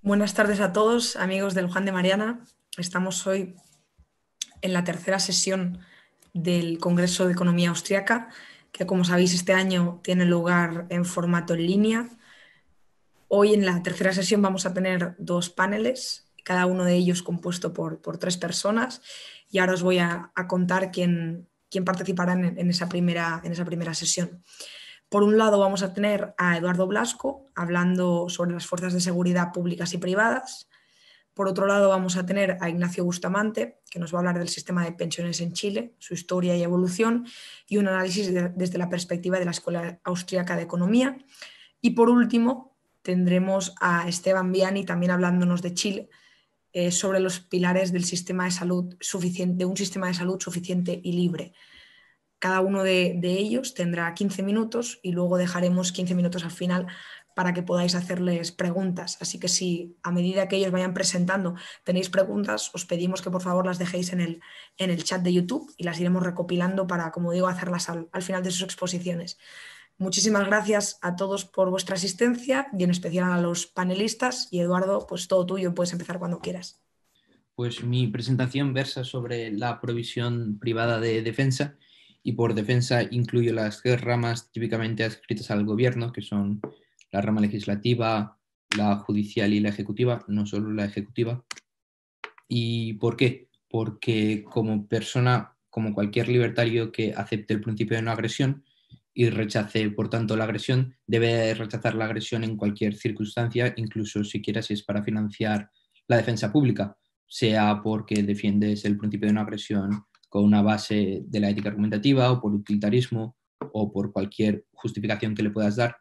Buenas tardes a todos, amigos del Juan de Mariana. Estamos hoy en la tercera sesión del Congreso de Economía Austriaca, que como sabéis este año tiene lugar en formato en línea. Hoy en la tercera sesión vamos a tener dos paneles, cada uno de ellos compuesto por tres personas, y ahora os voy a contar quién participará en esa primera sesión. Por un lado vamos a tener a Eduardo Blasco hablando sobre las fuerzas de seguridad públicas y privadas. Por otro lado vamos a tener a Ignacio Bustamante, que nos va a hablar del sistema de pensiones en Chile, su historia y evolución, y un análisis desde la perspectiva de la Escuela Austriaca de Economía. Y por último tendremos a Esteban Viani también hablándonos de Chile, sobre los pilares del sistema de salud suficiente, de un sistema de salud suficiente y libre. Cada uno de ellos tendrá 15 minutos y luego dejaremos 15 minutos al final para que podáis hacerles preguntas. Así que si a medida que ellos vayan presentando tenéis preguntas, os pedimos que por favor las dejéis en el chat de YouTube y las iremos recopilando para, como digo, hacerlas al final de sus exposiciones. Muchísimas gracias a todos por vuestra asistencia y en especial a los panelistas. Y Eduardo, pues todo tuyo, puedes empezar cuando quieras. Pues mi presentación versa sobre la provisión privada de defensa, y por defensa incluyo las tres ramas típicamente adscritas al gobierno, que son la rama legislativa, la judicial y la ejecutiva, no solo la ejecutiva. ¿Y por qué? Porque como persona, como cualquier libertario que acepte el principio de no agresión y rechace, por tanto, la agresión, debe rechazar la agresión en cualquier circunstancia, incluso siquiera si es para financiar la defensa pública, sea porque defiendes el principio de no agresión con una base de la ética argumentativa o por utilitarismo o por cualquier justificación que le puedas dar.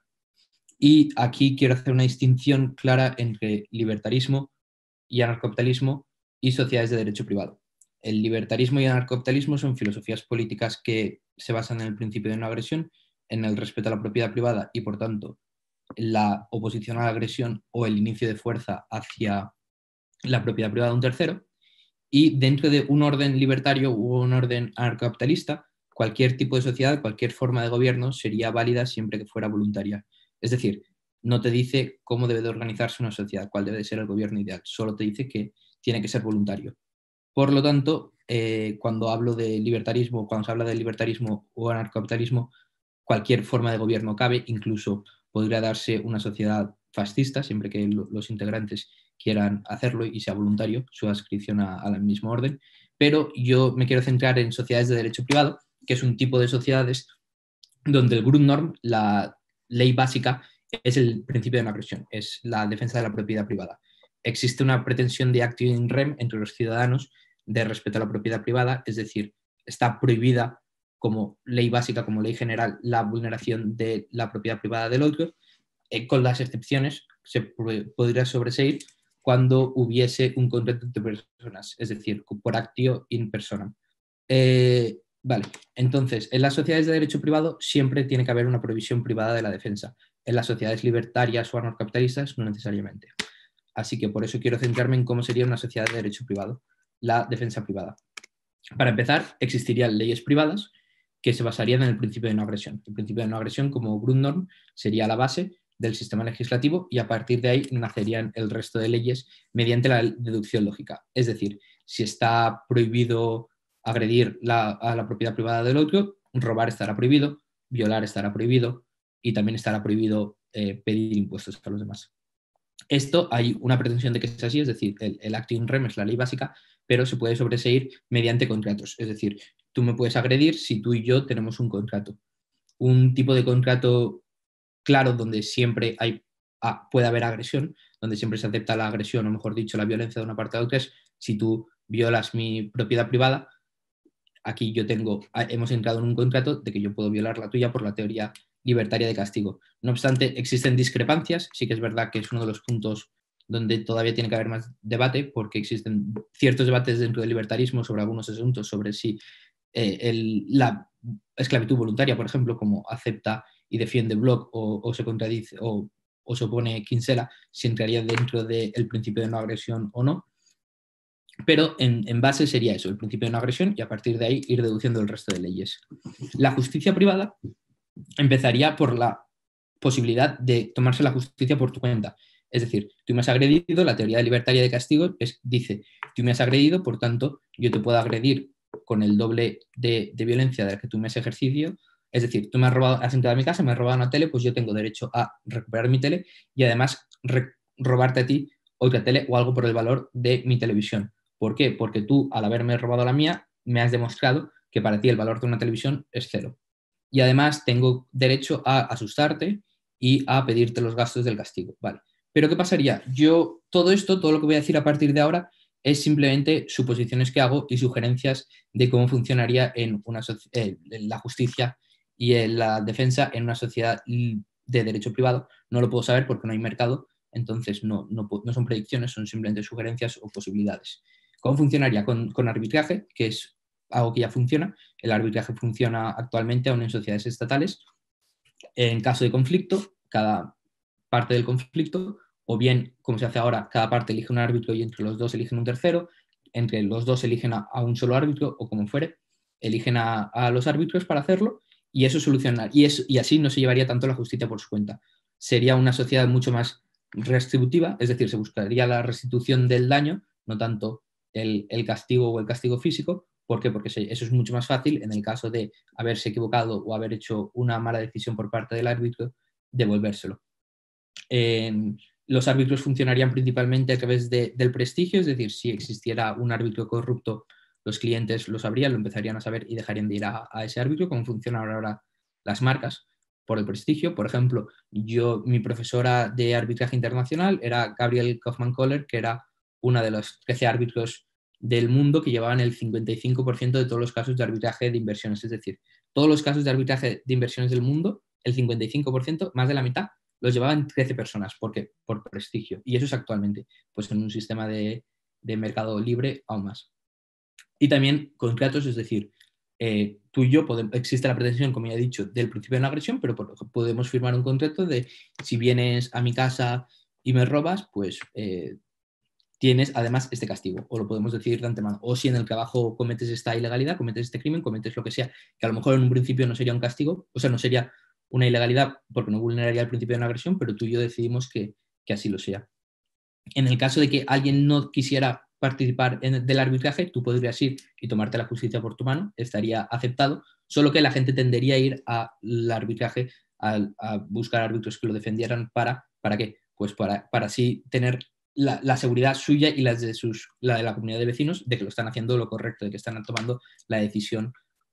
Y aquí quiero hacer una distinción clara entre libertarismo y anarcocapitalismo y sociedades de derecho privado. El libertarismo y el anarcocapitalismo son filosofías políticas que se basan en el principio de no agresión, en el respeto a la propiedad privada y, por tanto, la oposición a la agresión o el inicio de fuerza hacia la propiedad privada de un tercero. Y dentro de un orden libertario u un orden anarcocapitalista, cualquier tipo de sociedad, cualquier forma de gobierno sería válida siempre que fuera voluntaria. Es decir, no te dice cómo debe de organizarse una sociedad, cuál debe de ser el gobierno ideal, solo te dice que tiene que ser voluntario. Por lo tanto, cuando hablo de libertarismo, cuando se habla de libertarismo o anarcocapitalismo, cualquier forma de gobierno cabe, incluso podría darse una sociedad fascista, siempre que los integrantes quieran hacerlo y sea voluntario su adscripción al mismo orden. Pero yo me quiero centrar en sociedades de derecho privado, que es un tipo de sociedades donde el Grundnorm, la ley básica, es el principio de no agresión, es la defensa de la propiedad privada. Existe una pretensión de actio in rem entre los ciudadanos de respeto a la propiedad privada, es decir, está prohibida como ley básica, como ley general, la vulneración de la propiedad privada del otro, con las excepciones se podría sobreseír cuando hubiese un contrato de personas, es decir, por actio in personam. Vale, entonces, en las sociedades de derecho privado siempre tiene que haber una provisión privada de la defensa. En las sociedades libertarias o anarcocapitalistas no necesariamente. Así que por eso quiero centrarme en cómo sería una sociedad de derecho privado, la defensa privada. Para empezar, existirían leyes privadas que se basarían en el principio de no agresión. El principio de no agresión, como Grundnorm, sería la base del sistema legislativo y a partir de ahí nacerían el resto de leyes mediante la deducción lógica. Es decir, si está prohibido agredir a la propiedad privada del otro, robar estará prohibido, violar estará prohibido y también estará prohibido pedir impuestos a los demás. Esto hay una pretensión de que es así, es decir, el actio in rem es la ley básica, pero se puede sobreseír mediante contratos. Es decir, tú me puedes agredir si tú y yo tenemos un contrato. Un tipo de contrato claro donde siempre puede haber agresión, donde siempre se acepta la agresión, o mejor dicho, la violencia de una parte a otra, es si tú violas mi propiedad privada. Aquí hemos entrado en un contrato de que yo puedo violar la tuya por la teoría libertaria de castigo. No obstante, existen discrepancias, sí que es verdad que es uno de los puntos donde todavía tiene que haber más debate, porque existen ciertos debates dentro del libertarismo sobre algunos asuntos, sobre si la esclavitud voluntaria, por ejemplo, como acepta y defiende Bloch o se contradice o se opone Kinsella, si entraría dentro del principio de no agresión o no. Pero en base sería eso, el principio de no agresión, y a partir de ahí ir deduciendo el resto de leyes. La justicia privada empezaría por la posibilidad de tomarse la justicia por tu cuenta. Es decir, tú me has agredido, la teoría libertaria de castigo dice, tú me has agredido, por tanto, yo te puedo agredir con el doble de violencia de la que tú me has ejercido. Es decir, tú me has robado, has entrado a mi casa, me has robado una tele, pues yo tengo derecho a recuperar mi tele y además robarte a ti otra tele o algo por el valor de mi televisión. ¿Por qué? Porque tú, al haberme robado la mía, me has demostrado que para ti el valor de una televisión es cero. Y además tengo derecho a asustarte y a pedirte los gastos del castigo. Vale. Pero ¿qué pasaría? Yo, todo esto, todo lo que voy a decir a partir de ahora, es simplemente suposiciones que hago y sugerencias de cómo funcionaría en la justicia y en la defensa en una sociedad de derecho privado. No lo puedo saber porque no hay mercado, entonces no son predicciones, son simplemente sugerencias o posibilidades. ¿Cómo funcionaría con arbitraje? Que es algo que ya funciona. El arbitraje funciona actualmente aún en sociedades estatales. En caso de conflicto, cada parte del conflicto, o bien, como se hace ahora, cada parte elige un árbitro y entre los dos eligen un tercero, entre los dos eligen a un solo árbitro o como fuere, eligen a los árbitros para hacerlo y eso solucionar. Y así no se llevaría tanto la justicia por su cuenta. Sería una sociedad mucho más restributiva, es decir, se buscaría la restitución del daño, no tanto el castigo o el castigo físico. ¿Por qué? Porque eso es mucho más fácil en el caso de haberse equivocado o haber hecho una mala decisión por parte del árbitro, devolvérselo. Los árbitros funcionarían principalmente a través del prestigio, es decir, si existiera un árbitro corrupto, los clientes lo sabrían, lo empezarían a saber y dejarían de ir a ese árbitro, como funcionan ahora las marcas por el prestigio. Por ejemplo, mi profesora de arbitraje internacional era Gabriel Kaufmann-Kohler, que era una de los 13 árbitros del mundo que llevaban el 55% de todos los casos de arbitraje de inversiones. Es decir, todos los casos de arbitraje de inversiones del mundo, el 55%, más de la mitad, los llevaban 13 personas. ¿Por qué? Por prestigio. Y eso es actualmente, pues en un sistema de mercado libre aún más. Y también contratos, es decir, tú y yo existe la pretensión, como ya he dicho, del principio de una agresión, pero podemos firmar un contrato de si vienes a mi casa y me robas, pues tienes además este castigo, o lo podemos decir de antemano, o si en el trabajo cometes esta ilegalidad, cometes este crimen, cometes lo que sea, que a lo mejor en un principio no sería un castigo, o sea, no sería una ilegalidad porque no vulneraría el principio de una agresión, pero tú y yo decidimos que así lo sea. En el caso de que alguien no quisiera participar del arbitraje, tú podrías ir y tomarte la justicia por tu mano, estaría aceptado, solo que la gente tendería a ir al arbitraje, a buscar árbitros que lo defendieran ¿para qué? Pues para así tener la seguridad suya y la de la comunidad de vecinos de que lo están haciendo lo correcto, de que están tomando la decisión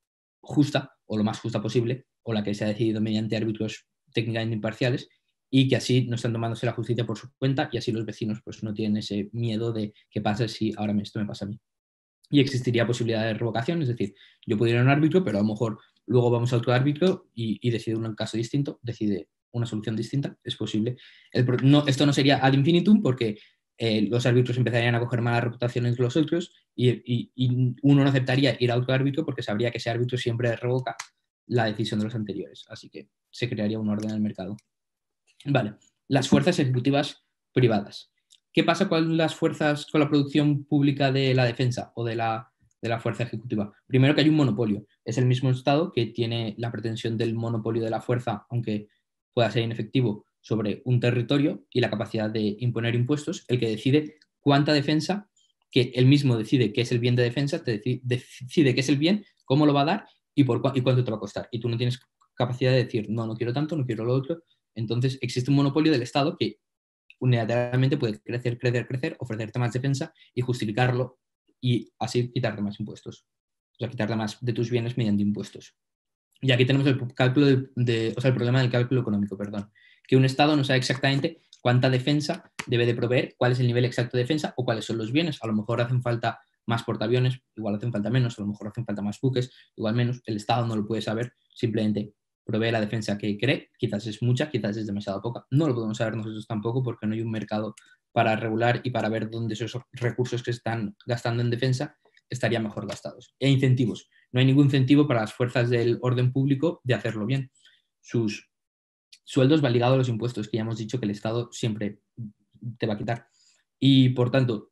justa o lo más justa posible, o la que se ha decidido mediante árbitros técnicamente imparciales, y que así no están tomándose la justicia por su cuenta y así los vecinos pues no tienen ese miedo de qué pasa si ahora esto me pasa a mí. Y existiría posibilidad de revocación, es decir, yo puedo ir a un árbitro, pero a lo mejor luego vamos a otro árbitro y decide un caso distinto, decide una solución distinta, es posible. Esto no sería ad infinitum porque los árbitros empezarían a coger malas reputaciones de los otros y uno no aceptaría ir a otro árbitro porque sabría que ese árbitro siempre revoca la decisión de los anteriores. Así que se crearía un orden en el mercado. Vale, las fuerzas ejecutivas privadas. ¿Qué pasa con las fuerzas, con la producción pública de la defensa o de la fuerza ejecutiva? Primero que hay un monopolio. Es el mismo Estado que tiene la pretensión del monopolio de la fuerza, aunque pueda ser inefectivo, sobre un territorio y la capacidad de imponer impuestos, el que decide cuánta defensa, que él mismo decide qué es el bien de defensa, decide qué es el bien, cómo lo va a dar y cuánto te va a costar. Y tú no tienes capacidad de decir, no quiero tanto, no quiero lo otro. Entonces existe un monopolio del Estado que unilateralmente puede crecer, ofrecerte más defensa y justificarlo y así quitarte más impuestos. O sea, quitarte más de tus bienes mediante impuestos. Y aquí tenemos el cálculo el problema del cálculo económico, perdón. Que un Estado no sabe exactamente cuánta defensa debe de proveer, cuál es el nivel exacto de defensa o cuáles son los bienes. A lo mejor hacen falta más portaaviones, igual hacen falta menos, a lo mejor hacen falta más buques, igual menos. El Estado no lo puede saber, simplemente provee la defensa que cree, quizás es mucha, quizás es demasiado poca. No lo podemos saber nosotros tampoco porque no hay un mercado para regular y para ver dónde esos recursos que están gastando en defensa estarían mejor gastados. E incentivos. No hay ningún incentivo para las fuerzas del orden público de hacerlo bien. Sus sueldos van ligados a los impuestos, que ya hemos dicho que el Estado siempre te va a quitar. Y por tanto,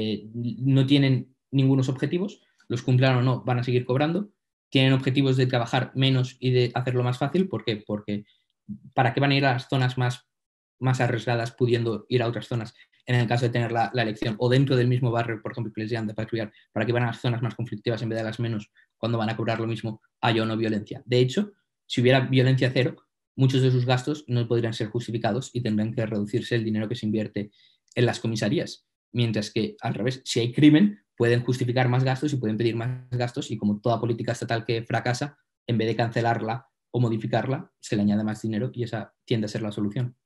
no tienen ningunos objetivos, los cumplan o no, van a seguir cobrando. Tienen objetivos de trabajar menos y de hacerlo más fácil. ¿Por qué? Porque ¿para qué van a ir a las zonas más más arriesgadas pudiendo ir a otras zonas en el caso de tener la elección, o dentro del mismo barrio, por ejemplo, que les llegan de patrullar, para que van a las zonas más conflictivas en vez de las menos, cuando van a cobrar lo mismo, haya o no violencia. De hecho, si hubiera violencia cero, muchos de sus gastos no podrían ser justificados y tendrían que reducirse el dinero que se invierte en las comisarías. Mientras que, al revés, si hay crimen, pueden justificar más gastos y pueden pedir más gastos, y como toda política estatal que fracasa, en vez de cancelarla o modificarla, se le añade más dinero y esa tiende a ser la solución.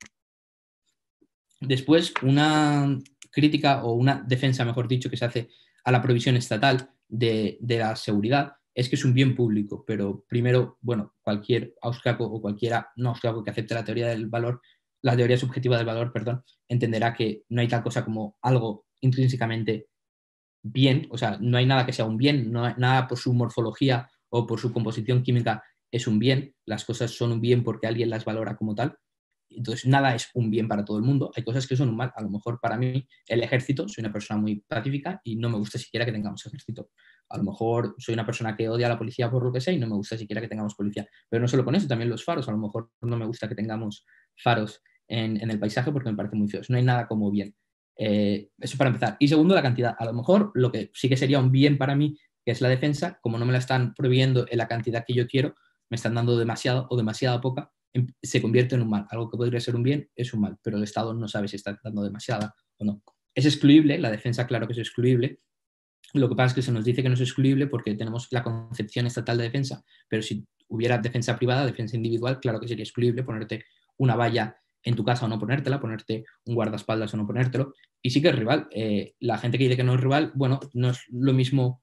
Después, una crítica o una defensa, mejor dicho, que se hace a la provisión estatal de la seguridad es que es un bien público, pero primero, bueno, cualquier austriaco o cualquiera no austriaco que acepte la teoría del valor, la teoría subjetiva del valor, perdón, entenderá que no hay tal cosa como algo intrínsecamente bien, o sea, no hay nada que sea un bien, no hay nada por su morfología o por su composición química es un bien, las cosas son un bien porque alguien las valora como tal. Entonces, nada es un bien para todo el mundo. Hay cosas que son un mal. A lo mejor para mí, el ejército, soy una persona muy pacífica y no me gusta siquiera que tengamos ejército. A lo mejor soy una persona que odia a la policía por lo que sea y no me gusta siquiera que tengamos policía. Pero no solo con eso, también los faros. A lo mejor no me gusta que tengamos faros en el paisaje porque me parece muy feos. No hay nada como bien. Eso para empezar. Y segundo, la cantidad. A lo mejor lo que sí que sería un bien para mí, que es la defensa, como no me la están proveyendo en la cantidad que yo quiero, me están dando demasiado o demasiada poca, se convierte en un mal. Algo que podría ser un bien es un mal, pero el Estado no sabe si está dando demasiada o no. Es excluible, la defensa claro que es excluible. Lo que pasa es que se nos dice que no es excluible porque tenemos la concepción estatal de defensa, pero si hubiera defensa privada, defensa individual, claro que sería excluible ponerte una valla en tu casa o no ponértela, ponerte un guardaespaldas o no ponértelo. Y sí que es rival. La gente que dice que no es rival, bueno, no es lo mismo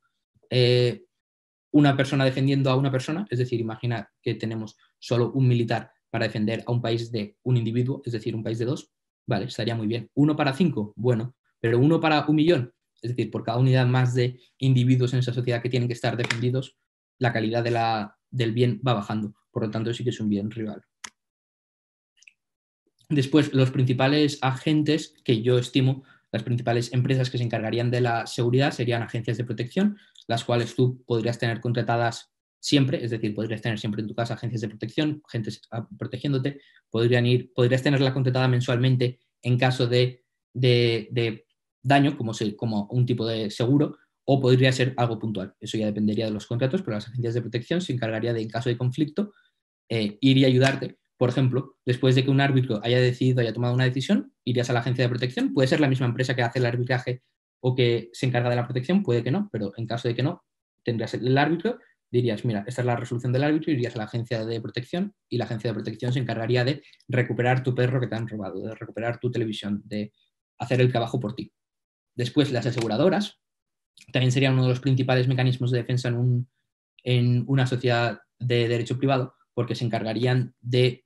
una persona defendiendo a una persona, es decir, imagina que tenemos solo un militar para defender a un país de un individuo, es decir, un país de dos, vale, estaría muy bien. 1 para 5, bueno, pero 1 para 1 millón, es decir, por cada unidad más de individuos en esa sociedad que tienen que estar defendidos, la calidad del bien va bajando. Por lo tanto, sí que es un bien rival. Después, los principales agentes que yo estimo, las principales empresas que se encargarían de la seguridad serían agencias de protección, las cuales tú podrías tener contratadas siempre, es decir, podrías tener siempre en tu casa agencias de protección, agentes protegiéndote, podrías tenerla contratada mensualmente en caso de daño, como un tipo de seguro, o podría ser algo puntual. Eso ya dependería de los contratos, pero las agencias de protección se encargarían de, en caso de conflicto, ir y ayudarte. Por ejemplo, después de que un árbitro haya tomado una decisión, irías a la agencia de protección. Puede ser la misma empresa que hace el arbitraje o que se encarga de la protección, puede que no, pero en caso de que no, tendrías el árbitro, dirías, mira, esta es la resolución del árbitro, irías a la agencia de protección y la agencia de protección se encargaría de recuperar tu perro que te han robado, de recuperar tu televisión, de hacer el trabajo por ti. Después, las aseguradoras también serían uno de los principales mecanismos de defensa en una sociedad de derecho privado, porque se encargarían de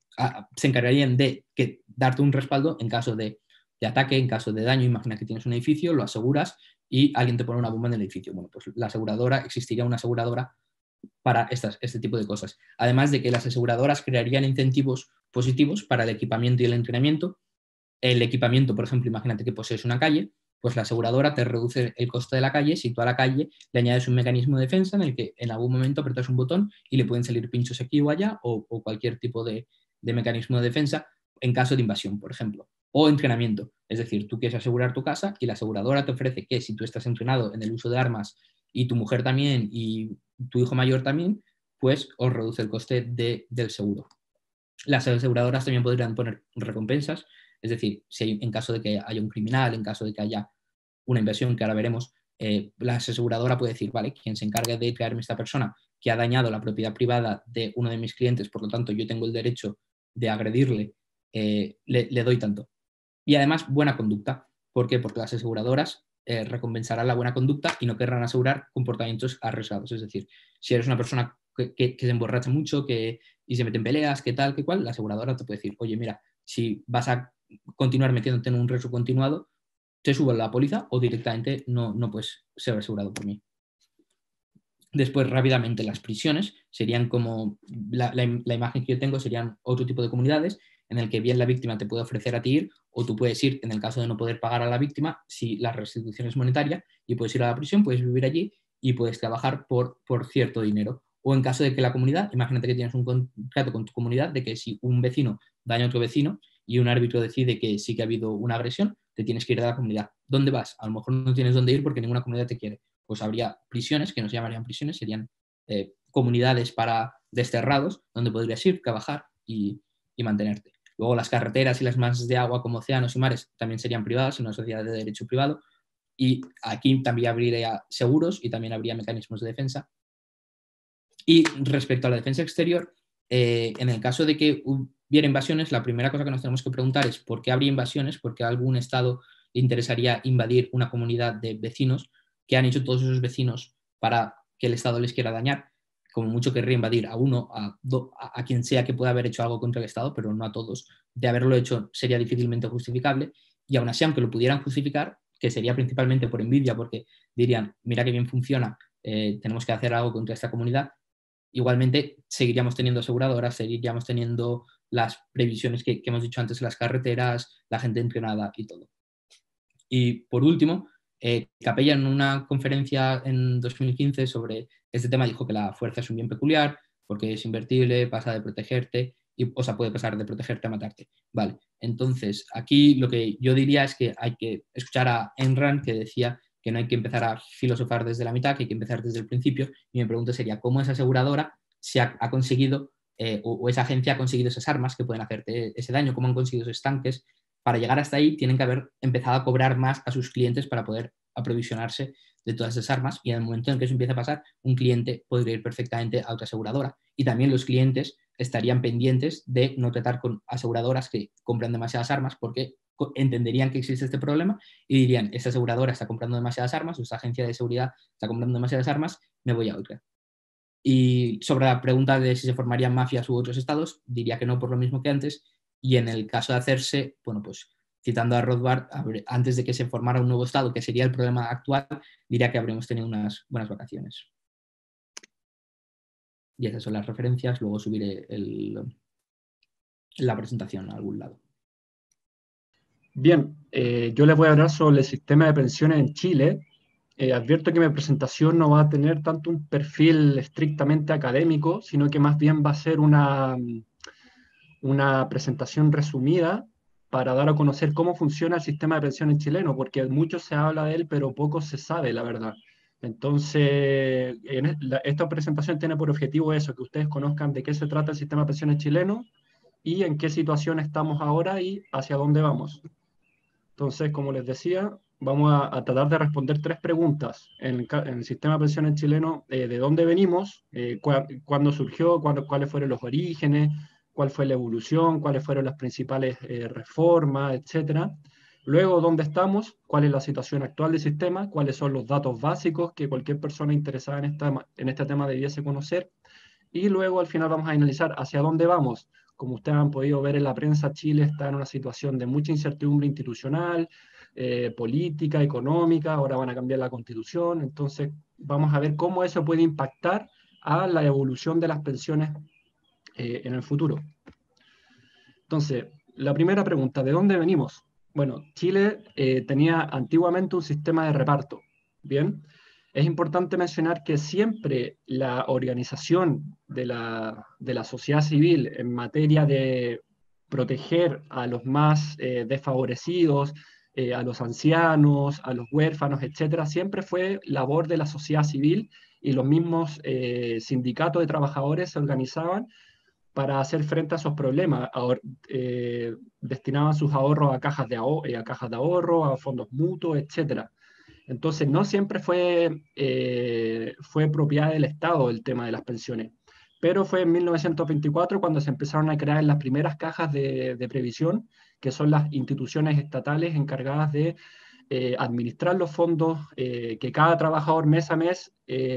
darte un respaldo en caso de ataque, en caso de daño. Imagina que tienes un edificio, lo aseguras y alguien te pone una bomba en el edificio. Bueno, pues existiría una aseguradora para este tipo de cosas. Además de que las aseguradoras crearían incentivos positivos para el equipamiento y el entrenamiento. El equipamiento, por ejemplo, imagínate que posees una calle, pues la aseguradora te reduce el coste de la calle si tú a la calle le añades un mecanismo de defensa en el que en algún momento apretas un botón y le pueden salir pinchos aquí o allá o cualquier tipo de mecanismo de defensa en caso de invasión, por ejemplo. O entrenamiento, es decir, tú quieres asegurar tu casa y la aseguradora te ofrece que si tú estás entrenado en el uso de armas y tu mujer también y tu hijo mayor también, pues os reduce el coste del seguro. Las aseguradoras también podrían poner recompensas, es decir, si en caso de que haya un criminal, en caso de que haya una invasión, que ahora veremos, la aseguradora puede decir, vale, quien se encargue de traerme esta persona que ha dañado la propiedad privada de uno de mis clientes, por lo tanto yo tengo el derecho de agredirle, le doy tanto. Y además, buena conducta. ¿Por qué? Porque las aseguradoras recompensarán la buena conducta y no querrán asegurar comportamientos arriesgados. Es decir, si eres una persona que se emborracha mucho y se mete en peleas, que tal, que cual, la aseguradora te puede decir, oye, mira, si vas a continuar metiéndote en un riesgo continuado, te subo la póliza o directamente no puedes ser asegurado por mí. Después, rápidamente, las prisiones serían como la imagen que yo tengo, serían otro tipo de comunidades en el que bien la víctima te puede ofrecer a ti ir o tú puedes ir en el caso de no poder pagar a la víctima si la restitución es monetaria y puedes ir a la prisión, puedes vivir allí y puedes trabajar por cierto dinero. O en caso de que la comunidad, imagínate que tienes un contrato con tu comunidad de que si un vecino daña a otro vecino y un árbitro decide que sí que ha habido una agresión, te tienes que ir de la comunidad. ¿Dónde vas? A lo mejor no tienes dónde ir porque ninguna comunidad te quiere. Pues habría prisiones, que no se llamarían prisiones, serían comunidades para desterrados, donde podrías ir, trabajar y mantenerte. Luego las carreteras y las masas de agua como océanos y mares también serían privadas, en una sociedad de derecho privado. Y aquí también habría seguros y también habría mecanismos de defensa. Y respecto a la defensa exterior, en el caso de que hubiera invasiones, la primera cosa que nos tenemos que preguntar es por qué habría invasiones, por qué a algún Estado le interesaría invadir una comunidad de vecinos, que han hecho todos esos vecinos para que el Estado les quiera dañar. Como mucho querría invadir a uno, a quien sea que pueda haber hecho algo contra el Estado, pero no a todos. De haberlo hecho sería difícilmente justificable, y aún así, aunque lo pudieran justificar, que sería principalmente por envidia, porque dirían, mira qué bien funciona, tenemos que hacer algo contra esta comunidad, igualmente seguiríamos teniendo aseguradoras, seguiríamos teniendo las previsiones que hemos dicho antes, las carreteras, la gente entrenada y todo. Y por último, Capella en una conferencia en 2015 sobre este tema dijo que la fuerza es un bien peculiar porque es invertible, pasa de protegerte, o sea, puede pasar de protegerte a matarte. Vale, entonces aquí lo que yo diría es que hay que escuchar a Ayn Rand, que decía que no hay que empezar a filosofar desde la mitad, que hay que empezar desde el principio, y mi pregunta sería, ¿cómo esa aseguradora se ha conseguido, o esa agencia ha conseguido esas armas que pueden hacerte ese daño? ¿Cómo han conseguido esos tanques? Para llegar hasta ahí tienen que haber empezado a cobrar más a sus clientes para poder aprovisionarse de todas esas armas, y en el momento en que eso empiece a pasar, un cliente podría ir perfectamente a otra aseguradora, y también los clientes estarían pendientes de no tratar con aseguradoras que compran demasiadas armas, porque entenderían que existe este problema y dirían, esta aseguradora está comprando demasiadas armas, o esta agencia de seguridad está comprando demasiadas armas, me voy a otra. Y sobre la pregunta de si se formarían mafias u otros estados, diría que no, por lo mismo que antes. Y en el caso de hacerse, bueno, pues citando a Rothbard, antes de que se formara un nuevo estado, que sería el problema actual, diría que habríamos tenido unas buenas vacaciones. Y esas son las referencias, luego subiré la presentación a algún lado. Bien, yo les voy a hablar sobre el sistema de pensiones en Chile. Advierto que mi presentación no va a tener tanto un perfil estrictamente académico, sino que más bien va a ser una presentación resumida para dar a conocer cómo funciona el sistema de pensiones chileno, porque mucho se habla de él, pero poco se sabe, la verdad. Entonces, esta presentación tiene por objetivo eso, que ustedes conozcan de qué se trata el sistema de pensiones chileno y en qué situación estamos ahora y hacia dónde vamos. Entonces, como les decía, vamos a tratar de responder 3 preguntas en el sistema de pensiones chileno: de dónde venimos, cuándo surgió, cuáles fueron los orígenes, cuál fue la evolución, cuáles fueron las principales reformas, etc. Luego, dónde estamos, cuál es la situación actual del sistema, cuáles son los datos básicos que cualquier persona interesada en este tema debiese conocer. Y luego, al final, vamos a analizar hacia dónde vamos. Como ustedes han podido ver en la prensa, Chile está en una situación de mucha incertidumbre institucional, política, económica. Ahora van a cambiar la constitución. Entonces, vamos a ver cómo eso puede impactar a la evolución de las pensiones en el futuro. Entonces, la primera pregunta, ¿de dónde venimos? Bueno, Chile tenía antiguamente un sistema de reparto. Bien, es importante mencionar que siempre la organización de la sociedad civil en materia de proteger a los más desfavorecidos, a los ancianos, a los huérfanos, etcétera, siempre fue labor de la sociedad civil, y los mismos sindicatos de trabajadores se organizaban para hacer frente a esos problemas. Destinaban sus ahorros a cajas de ahorro, a fondos mutuos, etc. Entonces, no siempre fue propiedad del Estado el tema de las pensiones, pero fue en 1924 cuando se empezaron a crear las primeras cajas de previsión, que son las instituciones estatales encargadas de administrar los fondos que cada trabajador mes a mes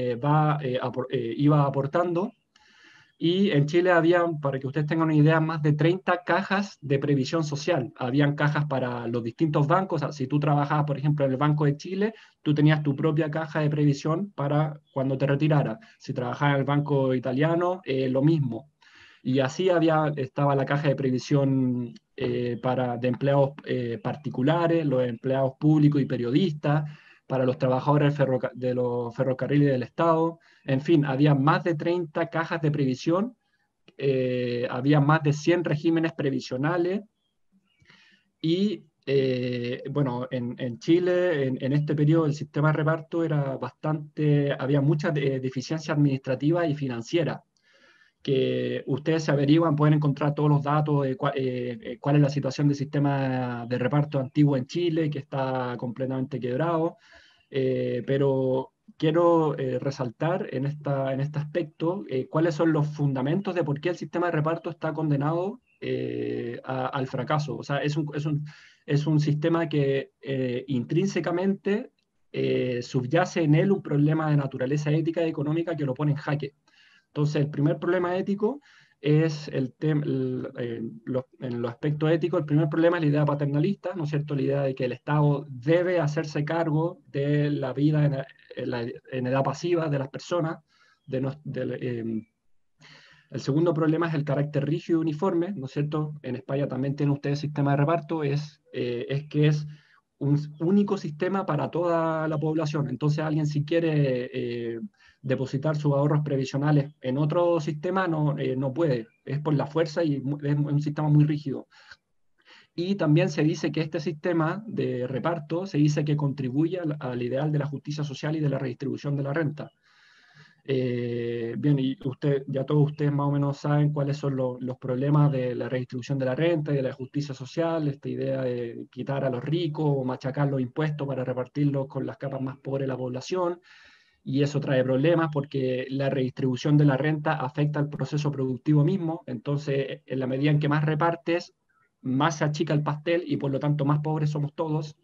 iba aportando. Y en Chile había, para que ustedes tengan una idea, más de 30 cajas de previsión social. Habían cajas para los distintos bancos. O sea, si tú trabajabas, por ejemplo, en el Banco de Chile, tú tenías tu propia caja de previsión para cuando te retiraras. Si trabajabas en el Banco Italiano, lo mismo. Y así estaba la caja de previsión de empleados particulares, los empleados públicos y periodistas, para los trabajadores de los ferrocarriles del Estado. En fin, había más de 30 cajas de previsión, había más de 100 regímenes previsionales, Y bueno, en Chile, en este periodo, el sistema de reparto era había mucha deficiencia administrativa y financiera, que ustedes se averiguan, pueden encontrar todos los datos de cuál es la situación del sistema de reparto antiguo en Chile, que está completamente quebrado. Pero quiero resaltar en este aspecto cuáles son los fundamentos de por qué el sistema de reparto está condenado al fracaso. O sea, es un sistema que intrínsecamente subyace en él un problema de naturaleza ética y económica que lo pone en jaque. Entonces, el primer problema ético es en los aspectos éticos, el primer problema es la idea paternalista, ¿no es cierto? La idea de que el Estado debe hacerse cargo de la vida en edad pasiva de las personas. El segundo problema es el carácter rígido y uniforme, ¿no es cierto? En España también tienen ustedes sistema de reparto, es que es un único sistema para toda la población. Entonces alguien si quiere depositar sus ahorros previsionales en otro sistema no puede, es por la fuerza y es un sistema muy rígido. Y también se dice que este sistema de reparto se dice que contribuye al ideal de la justicia social y de la redistribución de la renta. Bien, y ya todos ustedes más o menos saben cuáles son los problemas de la redistribución de la renta y de la justicia social, esta idea de quitar a los ricos o machacar los impuestos para repartirlos con las capas más pobres de la población, y eso trae problemas porque la redistribución de la renta afecta al proceso productivo mismo, entonces en la medida en que más repartes, más se achica el pastel y por lo tanto más pobres somos todos.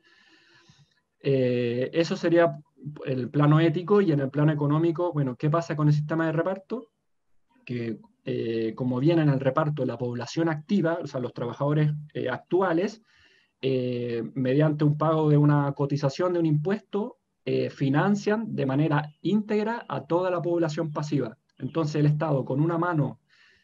Eso sería el plano ético, y en el plano económico, bueno, ¿qué pasa con el sistema de reparto? Que como viene en el reparto la población activa, o sea, los trabajadores actuales, mediante un pago de una cotización de un impuesto, financian de manera íntegra a toda la población pasiva. Entonces el Estado con una mano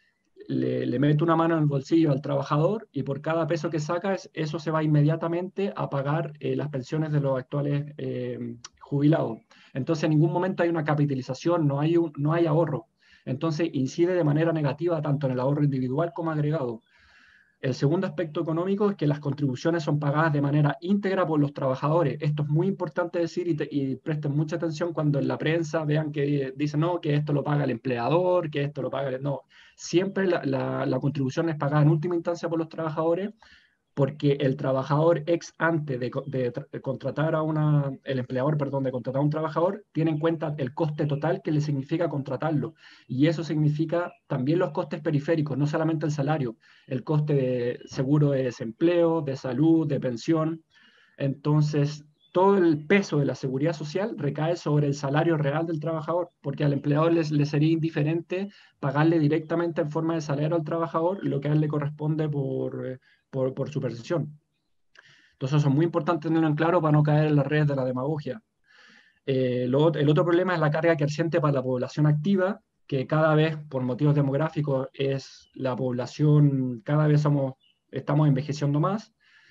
le mete una mano en el bolsillo al trabajador y por cada peso que saca, eso se va inmediatamente a pagar las pensiones de los actuales jubilados. Entonces, en ningún momento hay una capitalización, no hay ahorro. Entonces, incide de manera negativa tanto en el ahorro individual como agregado. El segundo aspecto económico es que las contribuciones son pagadas de manera íntegra por los trabajadores. Esto es muy importante decir y presten mucha atención cuando en la prensa vean que dicen no, que esto lo paga el empleador, que esto lo paga el... No, siempre la contribución es pagada en última instancia por los trabajadores, porque el trabajador ex ante de contratar el empleador, perdón, de contratar a un trabajador, tiene en cuenta el coste total que le significa contratarlo. Y eso significa también los costes periféricos, no solamente el salario, el coste de seguro de desempleo, de salud, de pensión. Entonces, todo el peso de la seguridad social recae sobre el salario real del trabajador, porque al empleador le sería indiferente pagarle directamente en forma de salario al trabajador lo que a él le corresponde por su percepción. Entonces, eso es muy importante tenerlo en claro para no caer en las redes de la demagogia. El otro problema es la carga creciente para la población activa, que cada vez, por motivos demográficos, es la población, cada vez estamos envejeciendo más,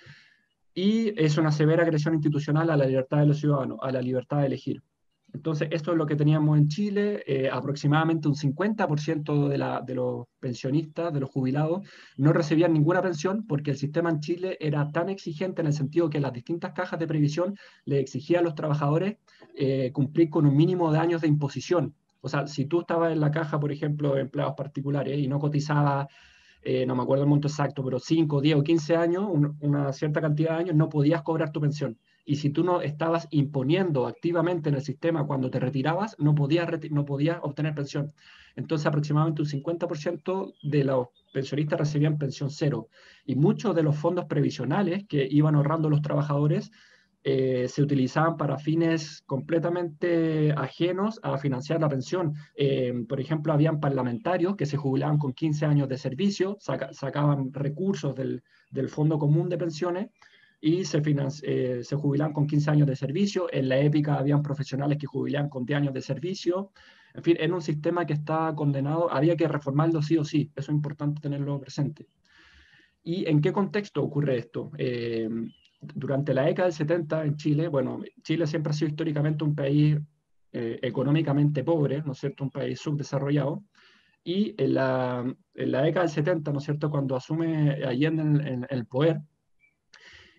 y es una severa agresión institucional a la libertad de los ciudadanos, a la libertad de elegir. Entonces, esto es lo que teníamos en Chile. Aproximadamente un 50% de los pensionistas, de los jubilados, no recibían ninguna pensión porque el sistema en Chile era tan exigente en el sentido que las distintas cajas de previsión le exigían a los trabajadores cumplir con un mínimo de años de imposición. O sea, si tú estabas en la caja, por ejemplo, de empleados particulares y no cotizabas, no me acuerdo el monto exacto, pero 5, 10 o 15 años, una cierta cantidad de años, no podías cobrar tu pensión. Y si tú no estabas imponiendo activamente en el sistema cuando te retirabas, no podías obtener pensión. Entonces, aproximadamente un 50% de los pensionistas recibían pensión cero. Y muchos de los fondos previsionales que iban ahorrando los trabajadores se utilizaban para fines completamente ajenos a financiar la pensión. Por ejemplo, habían parlamentarios que se jubilaban con 15 años de servicio, sacaban recursos del Fondo Común de Pensiones y se jubilaban con 15 años de servicio. En la época habían profesionales que jubilaban con 10 años de servicio. En fin, era un sistema que estaba condenado, había que reformarlo sí o sí, eso es importante tenerlo presente. ¿Y en qué contexto ocurre esto? Durante la década del 70 en Chile, bueno, Chile siempre ha sido históricamente un país económicamente pobre, ¿no es cierto?, un país subdesarrollado, y en la década del 70, ¿no es cierto?, cuando asume Allende en el poder,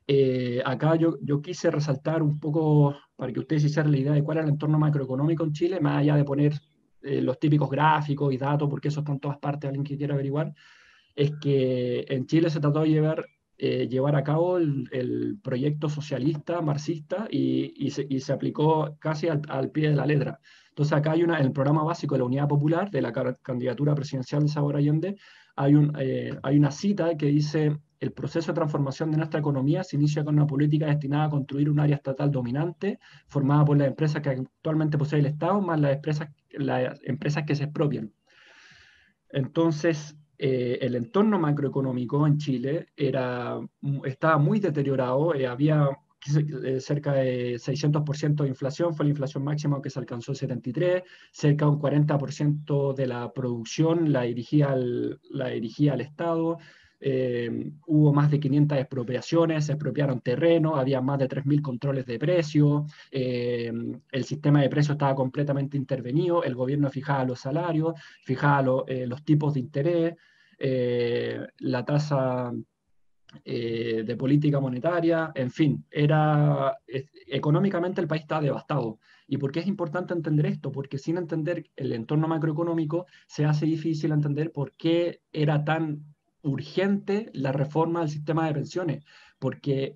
acá yo quise resaltar un poco para que ustedes se hicieran la idea de cuál era el entorno macroeconómico en Chile, más allá de poner los típicos gráficos y datos, porque eso está en todas partes, alguien que quiera averiguar, es que en Chile se trató de llevar a cabo el proyecto socialista, marxista, y se aplicó casi al pie de la letra. Entonces acá en el programa básico de la Unidad Popular, de la candidatura presidencial de Salvador Allende, hay una cita que dice: el proceso de transformación de nuestra economía se inicia con una política destinada a construir un área estatal dominante, formada por las empresas que actualmente posee el Estado, más las empresas que se expropian. Entonces, el entorno macroeconómico en Chile estaba muy deteriorado, había cerca de 600% de inflación, fue la inflación máxima que se alcanzó en 73, cerca de un 40% de la producción la dirigía al Estado, hubo más de 500 expropiaciones, se expropiaron terrenos, había más de 3.000 controles de precios, el sistema de precios estaba completamente intervenido, el gobierno fijaba los salarios, fijaba los tipos de interés, la tasa de política monetaria, en fin, económicamente el país estaba devastado. ¿Y por qué es importante entender esto? Porque sin entender el entorno macroeconómico se hace difícil entender por qué era tan urgente la reforma del sistema de pensiones, porque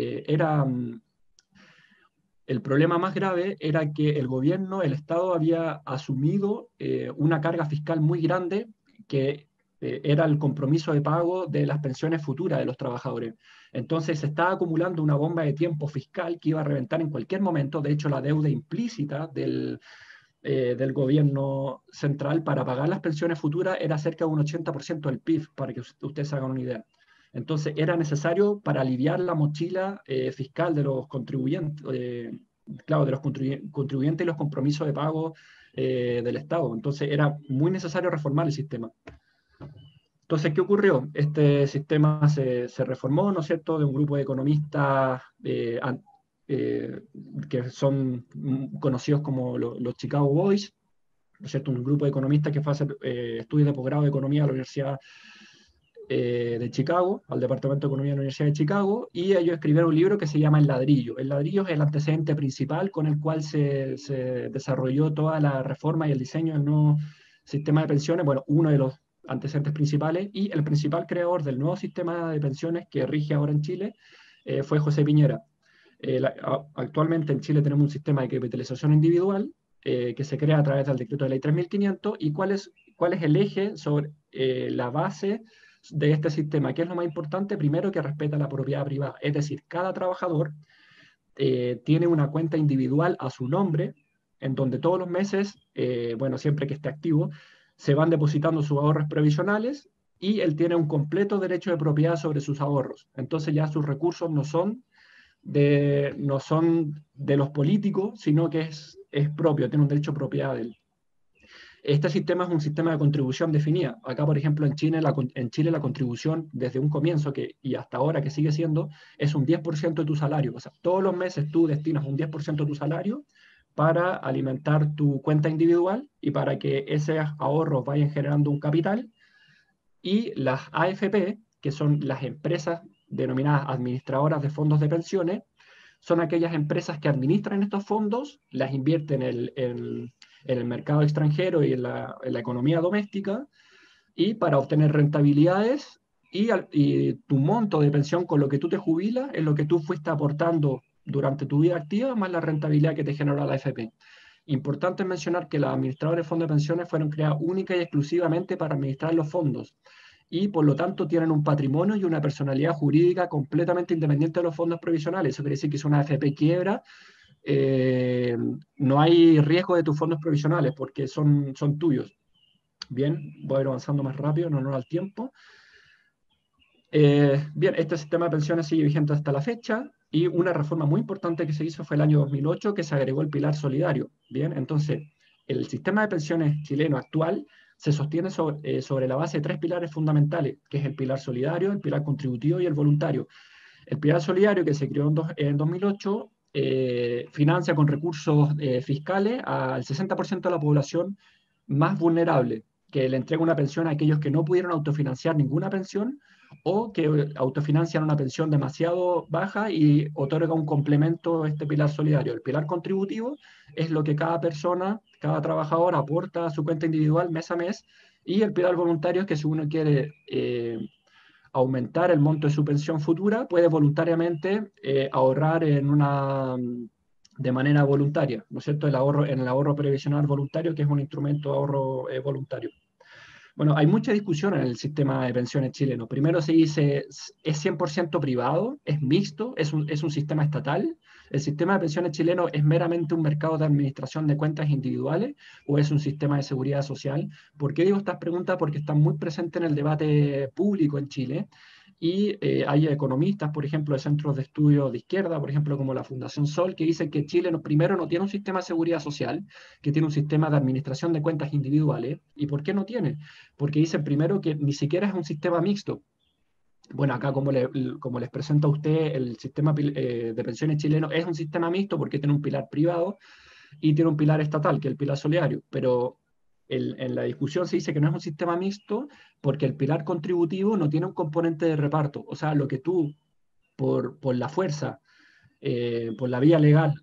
el problema más grave era que el gobierno, el Estado, había asumido una carga fiscal muy grande que era el compromiso de pago de las pensiones futuras de los trabajadores. Entonces se estaba acumulando una bomba de tiempo fiscal que iba a reventar en cualquier momento. De hecho, la deuda implícita del gobierno central para pagar las pensiones futuras era cerca de un 80% del PIB, para que ustedes se hagan una idea. Entonces era necesario para aliviar la mochila fiscal de los contribuyentes, claro, de los contribuyentes y los compromisos de pago del Estado. Entonces era muy necesario reformar el sistema. Entonces, ¿qué ocurrió? Este sistema se reformó, ¿no es cierto?, de un grupo de economistas que son conocidos como los Chicago Boys, ¿no es cierto?, un grupo de economistas que fue a hacer estudios de posgrado de economía a la Universidad de Chicago, al Departamento de Economía de la Universidad de Chicago, y ellos escribieron un libro que se llama El Ladrillo. El ladrillo es el antecedente principal con el cual se desarrolló toda la reforma y el diseño del nuevo sistema de pensiones, bueno, uno de los antecedentes principales, y el principal creador del nuevo sistema de pensiones que rige ahora en Chile fue José Piñera. Actualmente en Chile tenemos un sistema de capitalización individual que se crea a través del decreto de ley 3500, y cuál es el eje sobre la base de este sistema. ¿Qué es lo más importante? Primero, que respeta la propiedad privada, es decir, cada trabajador tiene una cuenta individual a su nombre, en donde todos los meses, bueno, siempre que esté activo, se van depositando sus ahorros previsionales, y él tiene un completo derecho de propiedad sobre sus ahorros. Entonces ya sus recursos no son de los políticos, sino que es propio, tiene un derecho de propiedad de él. Este sistema es un sistema de contribución definida. Acá, por ejemplo, en Chile la contribución desde un comienzo y hasta ahora que sigue siendo, es un 10% de tu salario. O sea, todos los meses tú destinas un 10% de tu salario para alimentar tu cuenta individual y para que ese ahorros vayan generando un capital. Y las AFP, que son las empresas denominadas administradoras de fondos de pensiones, son aquellas empresas que administran estos fondos, las invierten en el mercado extranjero y en la economía doméstica, y para obtener rentabilidades, y tu monto de pensión con lo que tú te jubilas es lo que tú fuiste aportando durante tu vida activa, más la rentabilidad que te generó la AFP. Importante mencionar que las administradoras de fondos de pensiones fueron creadas única y exclusivamente para administrar los fondos, y por lo tanto tienen un patrimonio y una personalidad jurídica completamente independiente de los fondos previsionales. Eso quiere decir que si una AFP quiebra, no hay riesgo de tus fondos provisionales porque son tuyos. Bien, voy a ir avanzando más rápido en honor al tiempo. Bien, este sistema de pensiones sigue vigente hasta la fecha, y una reforma muy importante que se hizo fue el año 2008, que se agregó el pilar solidario. Bien, entonces el sistema de pensiones chileno actual se sostiene sobre la base de 3 pilares fundamentales, que es el pilar solidario, el pilar contributivo y el voluntario. El pilar solidario, que se creó en 2008, financia con recursos fiscales al 60% de la población más vulnerable, que le entrega una pensión a aquellos que no pudieron autofinanciar ninguna pensión, o que autofinancian una pensión demasiado baja y otorga un complemento a este pilar solidario. El pilar contributivo es lo que cada persona, cada trabajador aporta a su cuenta individual mes a mes, y el pilar voluntario es que si uno quiere aumentar el monto de su pensión futura, puede voluntariamente ahorrar de manera voluntaria, ¿no es cierto? En el ahorro previsional voluntario, que es un instrumento de ahorro voluntario. Bueno, hay mucha discusión en el sistema de pensiones chileno. Primero se dice, ¿es 100% privado? ¿Es mixto? ¿Es un sistema estatal? ¿El sistema de pensiones chileno es meramente un mercado de administración de cuentas individuales o es un sistema de seguridad social? ¿Por qué digo estas preguntas? Porque están muy presentes en el debate público en Chile. Y hay economistas, por ejemplo, de centros de estudio de izquierda, por ejemplo, como la Fundación Sol, que dicen que Chile primero no tiene un sistema de seguridad social, que tiene un sistema de administración de cuentas individuales. ¿Y por qué no tiene? Porque dicen primero que ni siquiera es un sistema mixto. Bueno, acá como les presenta a usted, el sistema de pensiones chileno es un sistema mixto porque tiene un pilar privado y tiene un pilar estatal, que es el pilar solidario, pero en la discusión se dice que no es un sistema mixto porque el pilar contributivo no tiene un componente de reparto. O sea, lo que tú, por la fuerza, por la vía legal,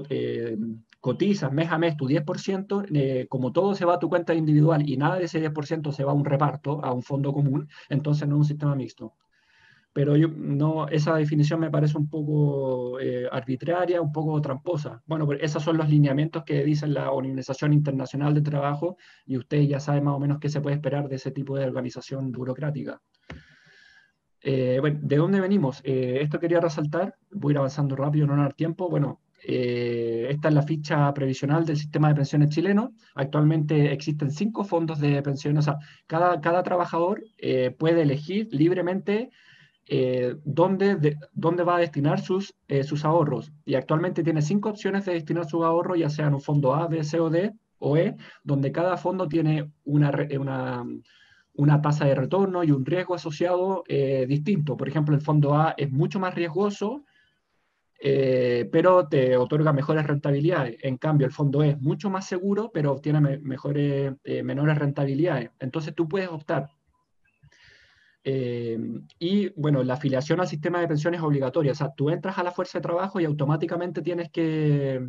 cotizas mes a mes tu 10%, como todo se va a tu cuenta individual y nada de ese 10% se va a un reparto, a un fondo común, entonces no es un sistema mixto. Pero no, esa definición me parece un poco arbitraria, un poco tramposa. Bueno, pues esos son los lineamientos que dice la Organización Internacional de Trabajo y usted ya sabe más o menos qué se puede esperar de ese tipo de organización burocrática. Bueno, ¿de dónde venimos? Esto quería resaltar, voy a ir avanzando rápido, no dar tiempo. Bueno, esta es la ficha previsional del sistema de pensiones chileno. Actualmente existen 5 fondos de pensiones, o sea, cada trabajador puede elegir libremente dónde va a destinar sus ahorros. Y actualmente tiene 5 opciones de destinar sus ahorros, ya sean un fondo A, B, C o D o E, donde cada fondo tiene una tasa de retorno y un riesgo asociado distinto. Por ejemplo, el fondo A es mucho más riesgoso, pero te otorga mejores rentabilidades. En cambio, el fondo E es mucho más seguro, pero obtiene menores rentabilidades. Entonces tú puedes optar. Y bueno, la afiliación al sistema de pensiones es obligatoria. O sea, tú entras a la fuerza de trabajo y automáticamente tienes que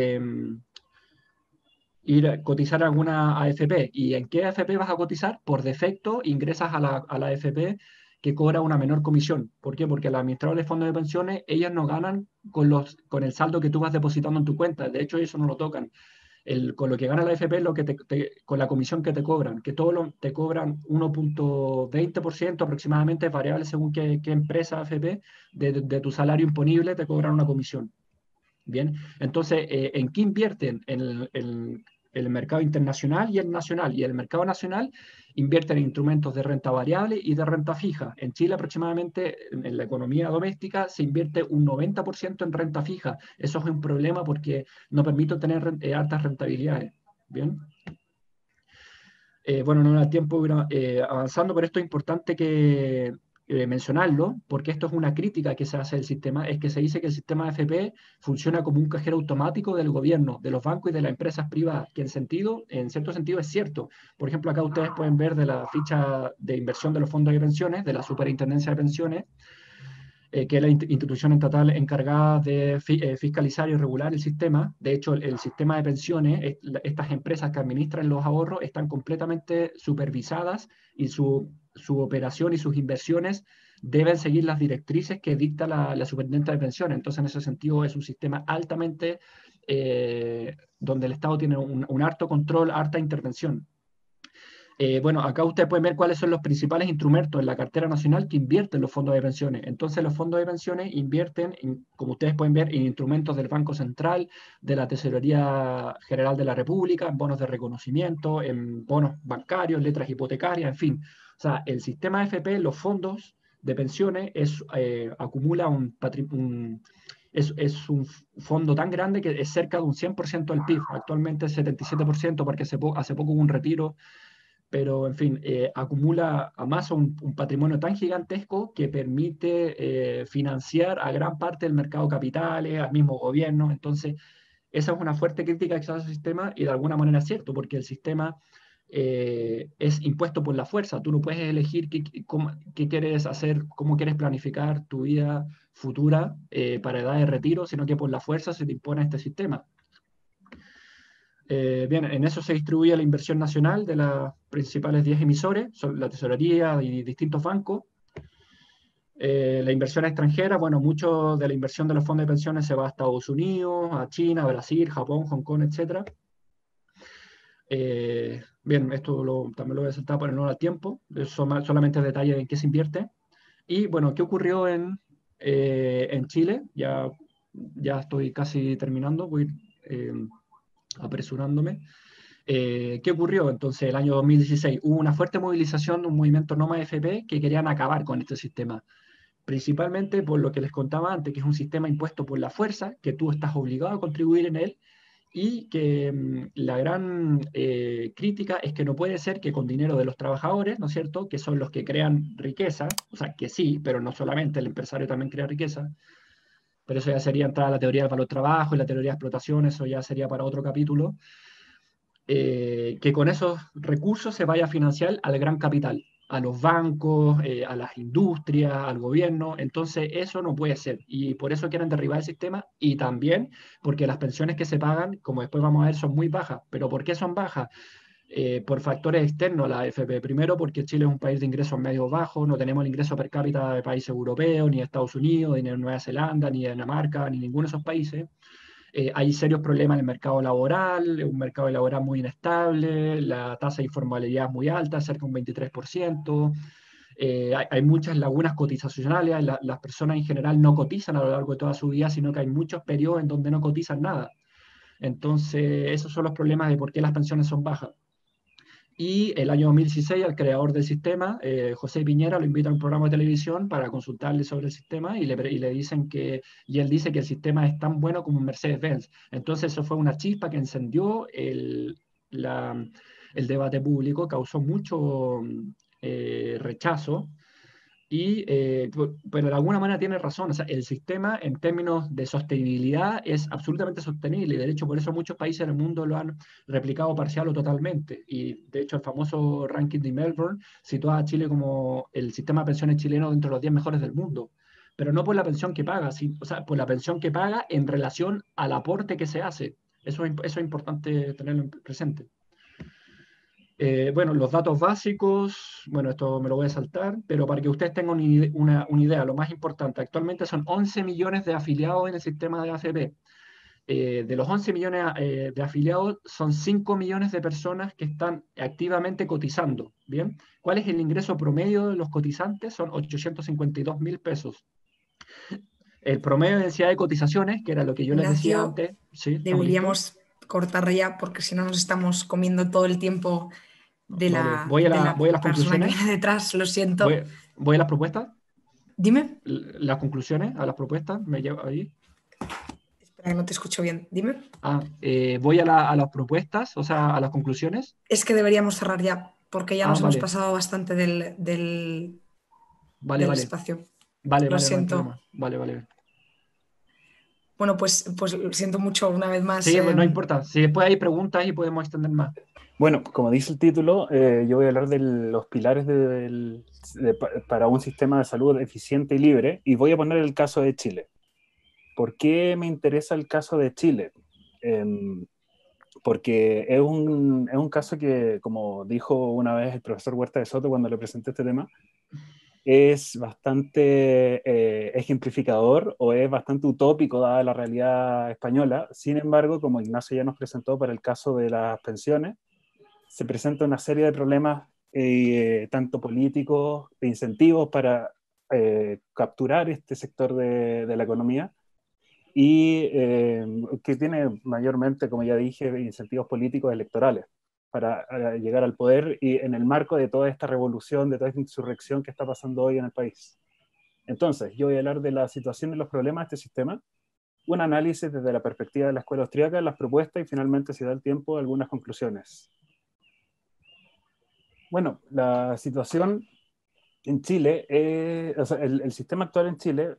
ir a cotizar alguna AFP. ¿Y en qué AFP vas a cotizar? Por defecto ingresas a la AFP que cobra una menor comisión. ¿Por qué? Porque los administradores de fondos de pensiones, ellos no ganan con el saldo que tú vas depositando en tu cuenta. De hecho, eso no lo tocan. Con lo que gana la AFP es lo que con la comisión que te cobran, que te cobran 1.20% aproximadamente, es variable según qué empresa AFP, de tu salario imponible te cobran una comisión. Bien, entonces, ¿en qué invierten? En el mercado internacional y el nacional. Y el mercado nacional invierte en instrumentos de renta variable y de renta fija. En Chile aproximadamente, en la economía doméstica, se invierte un 90% en renta fija. Eso es un problema porque no permite tener altas rentabilidades. Bien. Bueno, no da tiempo avanzando, pero esto es importante que mencionarlo, porque esto es una crítica que se hace del sistema, es que se dice que el sistema de AFP funciona como un cajero automático del gobierno, de los bancos y de las empresas privadas, que en cierto sentido es cierto. Por ejemplo, acá ustedes pueden ver de la ficha de inversión de los fondos de pensiones, de la Superintendencia de Pensiones, que es la institución estatal encargada de fiscalizar y regular el sistema. De hecho, el sistema de pensiones, estas empresas que administran los ahorros están completamente supervisadas y su operación y sus inversiones deben seguir las directrices que dicta la Superintendencia de Pensiones. Entonces, en ese sentido, es un sistema altamente donde el Estado tiene un harto control, harta intervención. Bueno, acá ustedes pueden ver cuáles son los principales instrumentos en la cartera nacional que invierten los fondos de pensiones. Entonces, los fondos de pensiones invierten, como ustedes pueden ver, en instrumentos del Banco Central, de la Tesorería General de la República, en bonos de reconocimiento, en bonos bancarios, letras hipotecarias, en fin. O sea, el sistema FP, los fondos de pensiones, acumula es un fondo tan grande que es cerca de un 100% del PIB. Actualmente es 77%, porque hace poco hubo un retiro, pero en fin, acumula a más un patrimonio tan gigantesco que permite financiar a gran parte del mercado de capitales, al mismo gobierno. Entonces, esa es una fuerte crítica que se hace al sistema y de alguna manera es cierto, porque el sistema es impuesto por la fuerza. Tú no puedes elegir qué quieres hacer, cómo quieres planificar tu vida futura para edad de retiro, sino que por la fuerza se te impone este sistema. Bien, en eso se distribuye la inversión nacional de las principales 10 emisores, son la tesorería y distintos bancos. La inversión extranjera, bueno, mucho de la inversión de los fondos de pensiones se va a Estados Unidos, a China, Brasil, Japón, Hong Kong, etc. Bien, esto también lo voy a saltar por el no al tiempo, solamente detalles en qué se invierte. Y bueno, ¿qué ocurrió en Chile? Ya estoy casi terminando, voy apresurándome. ¿Qué ocurrió? Entonces, el año 2016 hubo una fuerte movilización de un movimiento Noma FP que querían acabar con este sistema. Principalmente por lo que les contaba antes, que es un sistema impuesto por la fuerza, que tú estás obligado a contribuir en él, y que la gran crítica es que no puede ser que con dinero de los trabajadores, ¿no es cierto?, que son los que crean riqueza, o sea, que sí, pero no solamente, el empresario también crea riqueza, pero eso ya sería entrar a la teoría del valor trabajo y la teoría de explotación, eso ya sería para otro capítulo, que con esos recursos se vaya a financiar al gran capital, a los bancos, a las industrias, al gobierno. Entonces eso no puede ser y por eso quieren derribar el sistema y también porque las pensiones que se pagan, como después vamos a ver, son muy bajas. ¿Pero por qué son bajas? Por factores externos a la AFP. Primero, porque Chile es un país de ingresos medio bajos, no tenemos el ingreso per cápita de países europeos, ni de Estados Unidos, ni de Nueva Zelanda, ni de Dinamarca, ni ninguno de esos países. Hay serios problemas en el mercado laboral, un mercado laboral muy inestable, la tasa de informalidad es muy alta, cerca de un 23%. Hay muchas lagunas cotizacionales, las personas en general no cotizan a lo largo de toda su vida, sino que hay muchos periodos en donde no cotizan nada. Entonces, esos son los problemas de por qué las pensiones son bajas. Y el año 2016, al creador del sistema, José Piñera, lo invita a un programa de televisión para consultarle sobre el sistema y le dicen y él dice que el sistema es tan bueno como un Mercedes-Benz. Entonces eso fue una chispa que encendió el debate público, causó mucho rechazo pero de alguna manera tiene razón, o sea, el sistema en términos de sostenibilidad es absolutamente sostenible y de hecho por eso muchos países del mundo lo han replicado parcial o totalmente. Y de hecho el famoso ranking de Melbourne sitúa a Chile como el sistema de pensiones chileno dentro de los 10 mejores del mundo, pero no por la pensión que paga, o sea, por la pensión que paga en relación al aporte que se hace. Eso es importante tenerlo presente. Bueno, los datos básicos, bueno, esto me lo voy a saltar, pero para que ustedes tengan una idea, lo más importante, actualmente son 11 millones de afiliados en el sistema de AFP. De los 11 millones de afiliados, son 5 millones de personas que están activamente cotizando, ¿bien? ¿Cuál es el ingreso promedio de los cotizantes? Son 852.000 pesos. El promedio de densidad de cotizaciones, que era lo que yo les decía Ignacio, antes, ¿sí? ¿Estamos listos? deberíamos cortar ya porque si no nos estamos comiendo todo el tiempo de Vale, de la voy a las persona que conclusiones, viene detrás, lo siento. voy, voy a las propuestas. Dime. Las conclusiones, a las propuestas, me llevo ahí. Espera, que no te escucho bien. Dime. Voy a las propuestas, o sea, a las conclusiones. Es que deberíamos cerrar ya porque ya nos hemos Vale, pasado bastante vale, del vale, espacio. vale, Lo vale, no hay siento. problema. Vale, vale. Bueno, pues lo siento mucho una vez más. Sí, no importa. Si después hay preguntas y podemos extender más. Bueno, como dice el título, yo voy a hablar de los pilares para un sistema de salud eficiente y libre, y voy a poner el caso de Chile. ¿Por qué me interesa el caso de Chile? Porque es un caso que, como dijo una vez el profesor Huerta de Soto cuando le presenté este tema, es bastante ejemplificador o es bastante utópico dada la realidad española. Sin embargo, como Ignacio ya nos presentó para el caso de las pensiones, se presenta una serie de problemas tanto políticos, de incentivos para capturar este sector de la economía y que tiene mayormente, como ya dije, incentivos políticos electorales para llegar al poder y en el marco de toda esta revolución, de toda esta insurrección que está pasando hoy en el país. Entonces, yo voy a hablar de la situación y los problemas de este sistema, un análisis desde la perspectiva de la escuela austríaca, las propuestas y finalmente, si da el tiempo, algunas conclusiones. Bueno, la situación en Chile, o sea, el sistema actual en Chile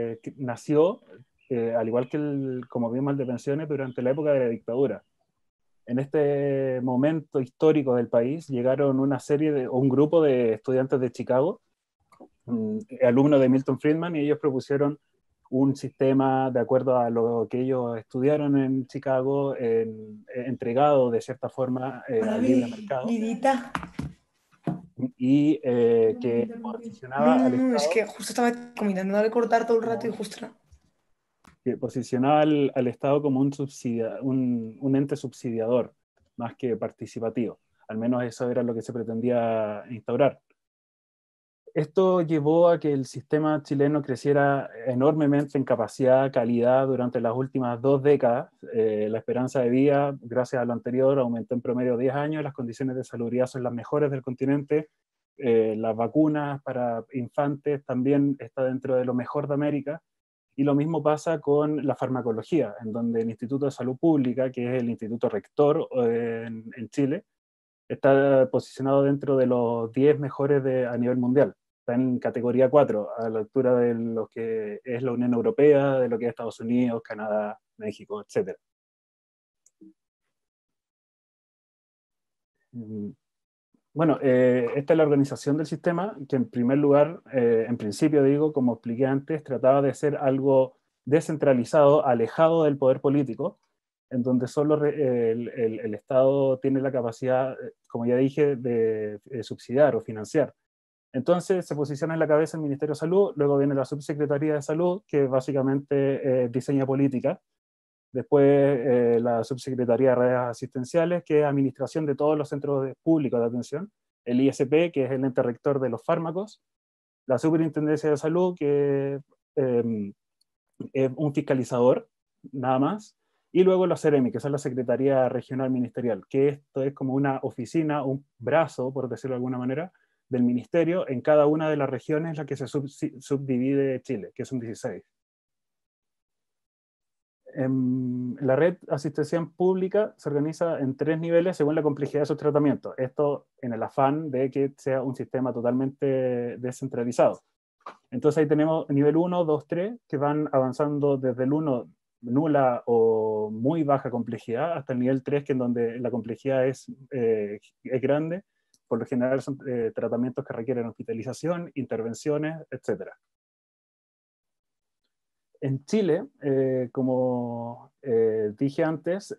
nació, al igual que como vimos el de pensiones, durante la época de la dictadura. En este momento histórico del país llegaron un grupo de estudiantes de Chicago, alumnos de Milton Friedman, y ellos propusieron un sistema de acuerdo a lo que ellos estudiaron en Chicago, entregado de cierta forma al libre mercado, Lidita. y que No, posicionaba no, al no, es Estado, que justo estaba como intentando cortar todo el rato y justo no. que posicionaba al Estado como un ente subsidiador, más que participativo. Al menos eso era lo que se pretendía instaurar. Esto llevó a que el sistema chileno creciera enormemente en capacidad, calidad durante las últimas 2 décadas. La esperanza de vida, gracias a lo anterior, aumentó en promedio 10 años. Las condiciones de salubridad son las mejores del continente. Las vacunas para infantes también está dentro de lo mejor de América. Y lo mismo pasa con la farmacología, en donde el Instituto de Salud Pública, que es el instituto rector en Chile, está posicionado dentro de los 10 mejores a nivel mundial. Está en categoría 4, a la altura de lo que es la Unión Europea, de lo que es Estados Unidos, Canadá, México, etc. Bueno, esta es la organización del sistema, que en primer lugar, en principio digo, como expliqué antes, trataba de ser algo descentralizado, alejado del poder político, en donde solo el Estado tiene la capacidad, como ya dije, de subsidiar o financiar. Entonces se posiciona en la cabeza el Ministerio de Salud, luego viene la Subsecretaría de Salud, que básicamente diseña política. Después la Subsecretaría de Redes Asistenciales, que es administración de todos los centros públicos de atención. El ISP, que es el ente rector de los fármacos. La Superintendencia de Salud, que es un fiscalizador, nada más. Y luego la CEREMI, que es la Secretaría Regional Ministerial, que esto es como una oficina, un brazo, por decirlo de alguna manera, del ministerio en cada una de las regiones en las que se subdivide Chile, que son 16. La red asistencial pública se organiza en 3 niveles según la complejidad de sus tratamientos. Esto en el afán de que sea un sistema totalmente descentralizado. Entonces ahí tenemos nivel 1, 2, 3, que van avanzando desde el 1, nula o muy baja complejidad, hasta el nivel 3, que en donde la complejidad es grande. Por lo general son tratamientos que requieren hospitalización, intervenciones, etc. En Chile, como dije antes,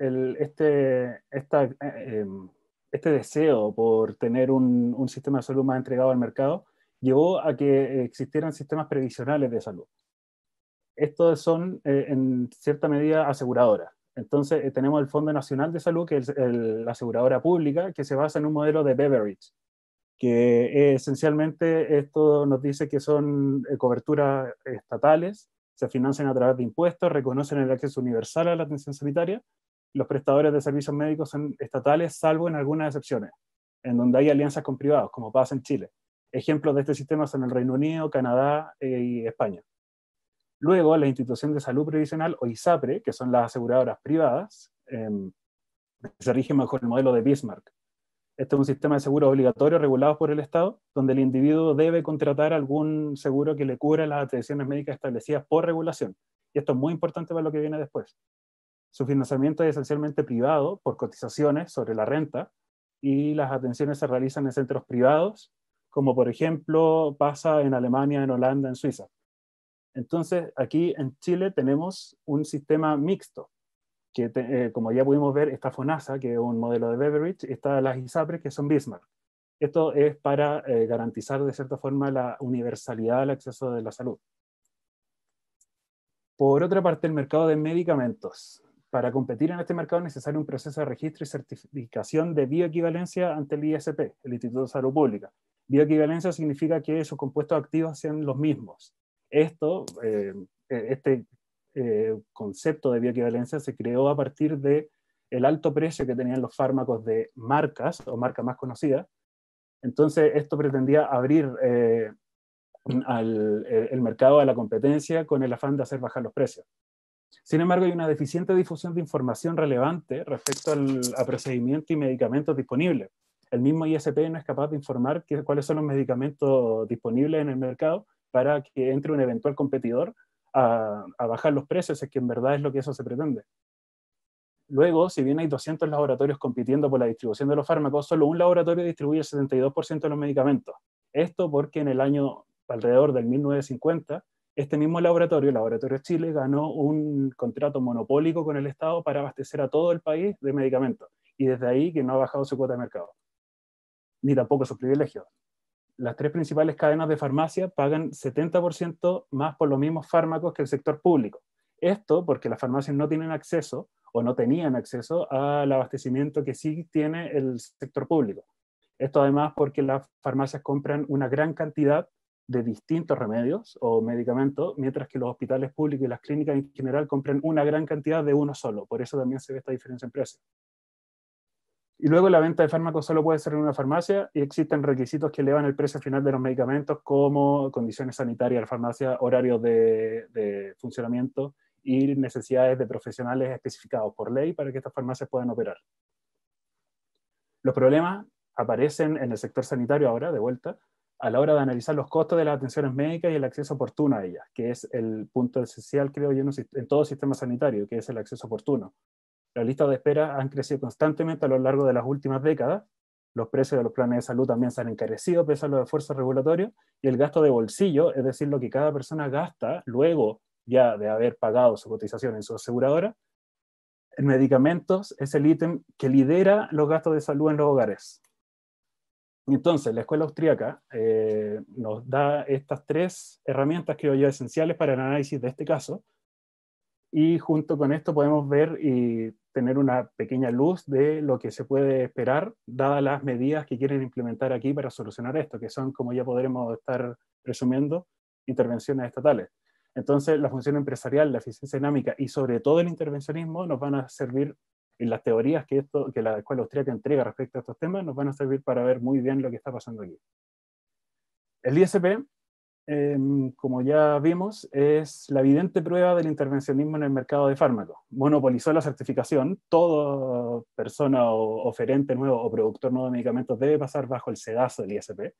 este deseo por tener un sistema de salud más entregado al mercado llevó a que existieran sistemas previsionales de salud. Estos son, en cierta medida, aseguradoras. Entonces, tenemos el Fondo Nacional de Salud, que es la aseguradora pública, que se basa en un modelo de Beveridge, que esencialmente esto nos dice que son coberturas estatales, se financian a través de impuestos, reconocen el acceso universal a la atención sanitaria. Los prestadores de servicios médicos son estatales, salvo en algunas excepciones, en donde hay alianzas con privados, como pasa en Chile. Ejemplos de este sistema son el Reino Unido, Canadá y España. Luego, la Institución de Salud Previsional, o ISAPRE, que son las aseguradoras privadas, se rigen bajo el modelo de Bismarck. Este es un sistema de seguros obligatorios regulados por el Estado, donde el individuo debe contratar algún seguro que le cubra las atenciones médicas establecidas por regulación. Y esto es muy importante para lo que viene después. Su financiamiento es esencialmente privado por cotizaciones sobre la renta, y las atenciones se realizan en centros privados, como por ejemplo pasa en Alemania, en Holanda, en Suiza. Entonces, aquí en Chile tenemos un sistema mixto, que como ya pudimos ver, está FONASA, que es un modelo de Beveridge, y está las ISAPRES, que son Bismarck. Esto es para garantizar de cierta forma la universalidad del acceso de la salud. Por otra parte, el mercado de medicamentos. Para competir en este mercado es necesario un proceso de registro y certificación de bioequivalencia ante el ISP, el Instituto de Salud Pública. Bioequivalencia significa que sus compuestos activos sean los mismos. Este concepto de bioequivalencia se creó a partir del alto precio que tenían los fármacos de marcas o marcas más conocidas. Entonces esto pretendía abrir el mercado a la competencia con el afán de hacer bajar los precios. Sin embargo, hay una deficiente difusión de información relevante respecto a procedimientos y medicamentos disponibles. El mismo ISP no es capaz de informar cuáles son los medicamentos disponibles en el mercado para que entre un eventual competidor a bajar los precios, es que en verdad es lo que eso se pretende. Luego, si bien hay 200 laboratorios compitiendo por la distribución de los fármacos, solo un laboratorio distribuye el 72% de los medicamentos. Esto porque en el año alrededor del 1950, este mismo laboratorio, el Laboratorio Chile, ganó un contrato monopólico con el Estado para abastecer a todo el país de medicamentos. Y desde ahí que no ha bajado su cuota de mercado, ni tampoco sus privilegios. Las tres principales cadenas de farmacia pagan 70% más por los mismos fármacos que el sector público. Esto porque las farmacias no tienen acceso o no tenían acceso al abastecimiento que sí tiene el sector público. Esto además porque las farmacias compran una gran cantidad de distintos remedios o medicamentos, mientras que los hospitales públicos y las clínicas en general compran una gran cantidad de uno solo. Por eso también se ve esta diferencia en precio. Y luego la venta de fármacos solo puede ser en una farmacia y existen requisitos que elevan el precio final de los medicamentos, como condiciones sanitarias de la farmacia, horarios de funcionamiento y necesidades de profesionales especificados por ley para que estas farmacias puedan operar. Los problemas aparecen en el sector sanitario ahora, de vuelta, a la hora de analizar los costos de las atenciones médicas y el acceso oportuno a ellas, que es el punto esencial, creo yo, en todo sistema sanitario, que es el acceso oportuno. Las listas de espera han crecido constantemente a lo largo de las últimas décadas, los precios de los planes de salud también se han encarecido pese a los esfuerzos regulatorios, y el gasto de bolsillo, es decir, lo que cada persona gasta luego ya de haber pagado su cotización en su aseguradora, en medicamentos es el ítem que lidera los gastos de salud en los hogares. Entonces, la escuela austríaca nos da estas tres herramientas, creo yo, esenciales para el análisis de este caso, y junto con esto podemos ver y tener una pequeña luz de lo que se puede esperar, dadas las medidas que quieren implementar aquí para solucionar esto, que son, como ya podremos estar resumiendo, intervenciones estatales. Entonces, la función empresarial, la eficiencia dinámica y sobre todo el intervencionismo nos van a servir, en las teorías que la escuela austríaca entrega respecto a estos temas, nos van a servir para ver muy bien lo que está pasando aquí. El ISP, como ya vimos, es la evidente prueba del intervencionismo en el mercado de fármacos. Monopolizó la certificación, toda persona o oferente nuevo o productor nuevo de medicamentos debe pasar bajo el sedazo del ISP.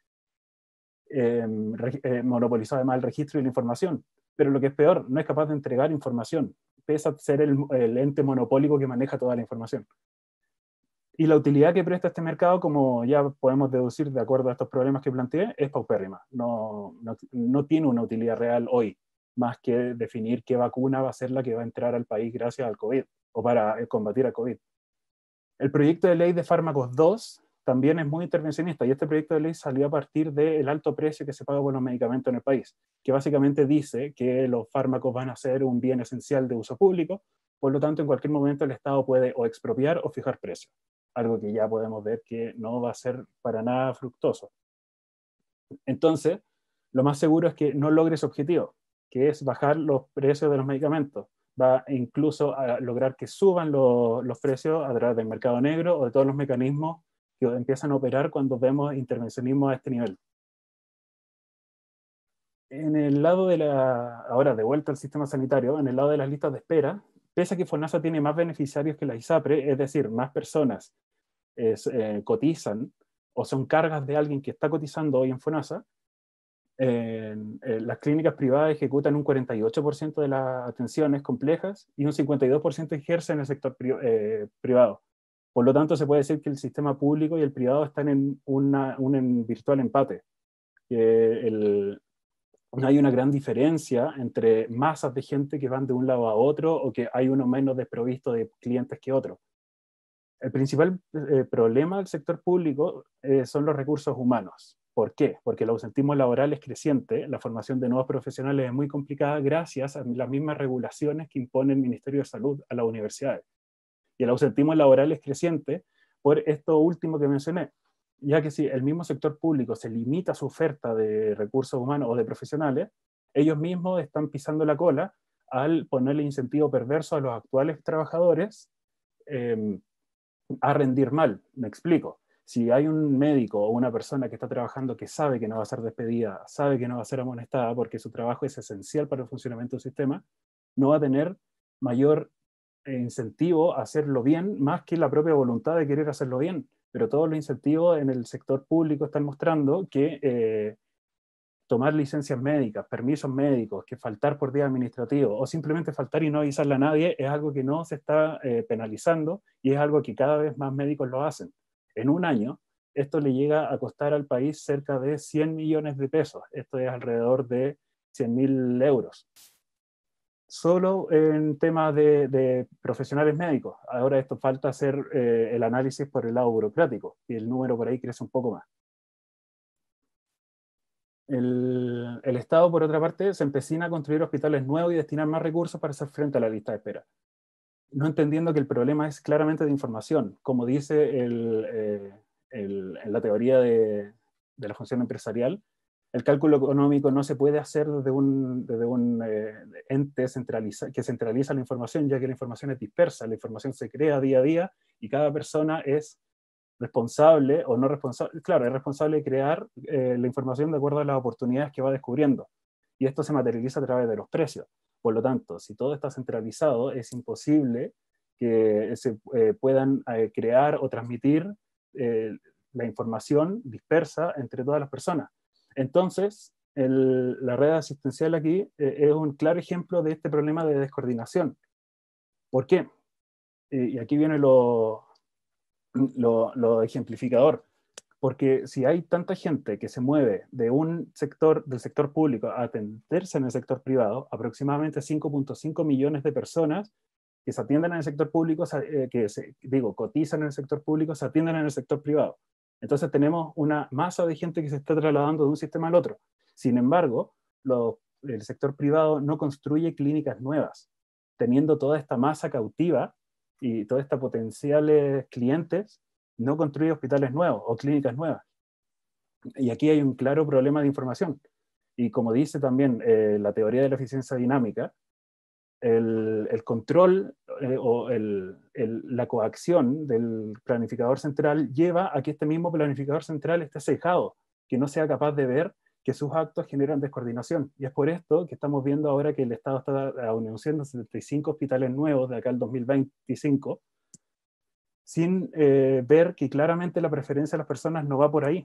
Monopolizó además el registro y la información, pero lo que es peor, no es capaz de entregar información, pese a ser el ente monopólico que maneja toda la información. Y la utilidad que presta este mercado, como ya podemos deducir de acuerdo a estos problemas que planteé, es paupérrima. No tiene una utilidad real hoy, más que definir qué vacuna va a ser la que va a entrar al país gracias al COVID, o para combatir al COVID. El proyecto de ley de fármacos 2 también es muy intervencionista, y este proyecto de ley salió a partir del alto precio que se paga por los medicamentos en el país, que básicamente dice que los fármacos van a ser un bien esencial de uso público, por lo tanto en cualquier momento el Estado puede o expropiar o fijar precios. Algo que ya podemos ver que no va a ser para nada fructuoso. Entonces, lo más seguro es que no logre su objetivo, que es bajar los precios de los medicamentos. Va incluso a lograr que suban los precios a través del mercado negro o de todos los mecanismos que empiezan a operar cuando vemos intervencionismo a este nivel. En el lado ahora de vuelta al sistema sanitario, en el lado de las listas de espera, pese a que FONASA tiene más beneficiarios que la ISAPRE, es decir, más personas cotizan o son cargas de alguien que está cotizando hoy en FONASA, las clínicas privadas ejecutan un 48% de las atenciones complejas y un 52% ejercen en el sector privado. Por lo tanto, se puede decir que el sistema público y el privado están en un virtual empate. No hay una gran diferencia entre masas de gente que van de un lado a otro o que hay uno menos desprovisto de clientes que otro. El principal problema del sector público son los recursos humanos. ¿Por qué? Porque el ausentismo laboral es creciente, la formación de nuevos profesionales es muy complicada gracias a las mismas regulaciones que impone el Ministerio de Salud a las universidades. Y el ausentismo laboral es creciente por esto último que mencioné, ya que si el mismo sector público se limita a su oferta de recursos humanos o de profesionales, ellos mismos están pisando la cola al ponerle incentivo perverso a los actuales trabajadores a rendir mal. Me explico. Si hay un médico o una persona que está trabajando que sabe que no va a ser despedida, sabe que no va a ser amonestada porque su trabajo es esencial para el funcionamiento del sistema, no va a tener mayor incentivo a hacerlo bien, más que la propia voluntad de querer hacerlo bien. Pero todos los incentivos en el sector público están mostrando que tomar licencias médicas, permisos médicos, que faltar por día administrativo, o simplemente faltar y no avisarle a nadie, es algo que no se está penalizando, y es algo que cada vez más médicos lo hacen. En un año, esto le llega a costar al país cerca de 100 millones de pesos. Esto es alrededor de 100.000 euros. Solo en temas de profesionales médicos. Ahora esto falta hacer el análisis por el lado burocrático, y el número por ahí crece un poco más. El Estado, por otra parte, se empecina a construir hospitales nuevos y destinar más recursos para hacer frente a la lista de espera, no entendiendo que el problema es claramente de información. Como dice en la teoría de la función empresarial, el cálculo económico no se puede hacer desde un ente que centraliza la información, ya que la información es dispersa, la información se crea día a día, y cada persona es responsable o no responsable, claro, es responsable de crear la información de acuerdo a las oportunidades que va descubriendo. Y esto se materializa a través de los precios. Por lo tanto, si todo está centralizado, es imposible que se puedan crear o transmitir la información dispersa entre todas las personas. Entonces, la red asistencial aquí es un claro ejemplo de este problema de descoordinación. ¿Por qué? Y aquí viene lo ejemplificador. Porque si hay tanta gente que se mueve del sector público a atenderse en el sector privado, aproximadamente 5.5 millones de personas que se atienden en el sector público, cotizan en el sector público, se atienden en el sector privado. Entonces tenemos una masa de gente que se está trasladando de un sistema al otro. Sin embargo, el sector privado no construye clínicas nuevas, teniendo toda esta masa cautiva y todos estos potenciales clientes, no construye hospitales nuevos o clínicas nuevas. Y aquí hay un claro problema de información. Y como dice también la teoría de la eficiencia dinámica, el control o la coacción del planificador central lleva a que este mismo planificador central esté cejado, que no sea capaz de ver que sus actos generan descoordinación. Y es por esto que estamos viendo ahora que el Estado está anunciando 75 hospitales nuevos de acá al 2025, sin ver que claramente la preferencia de las personas no va por ahí.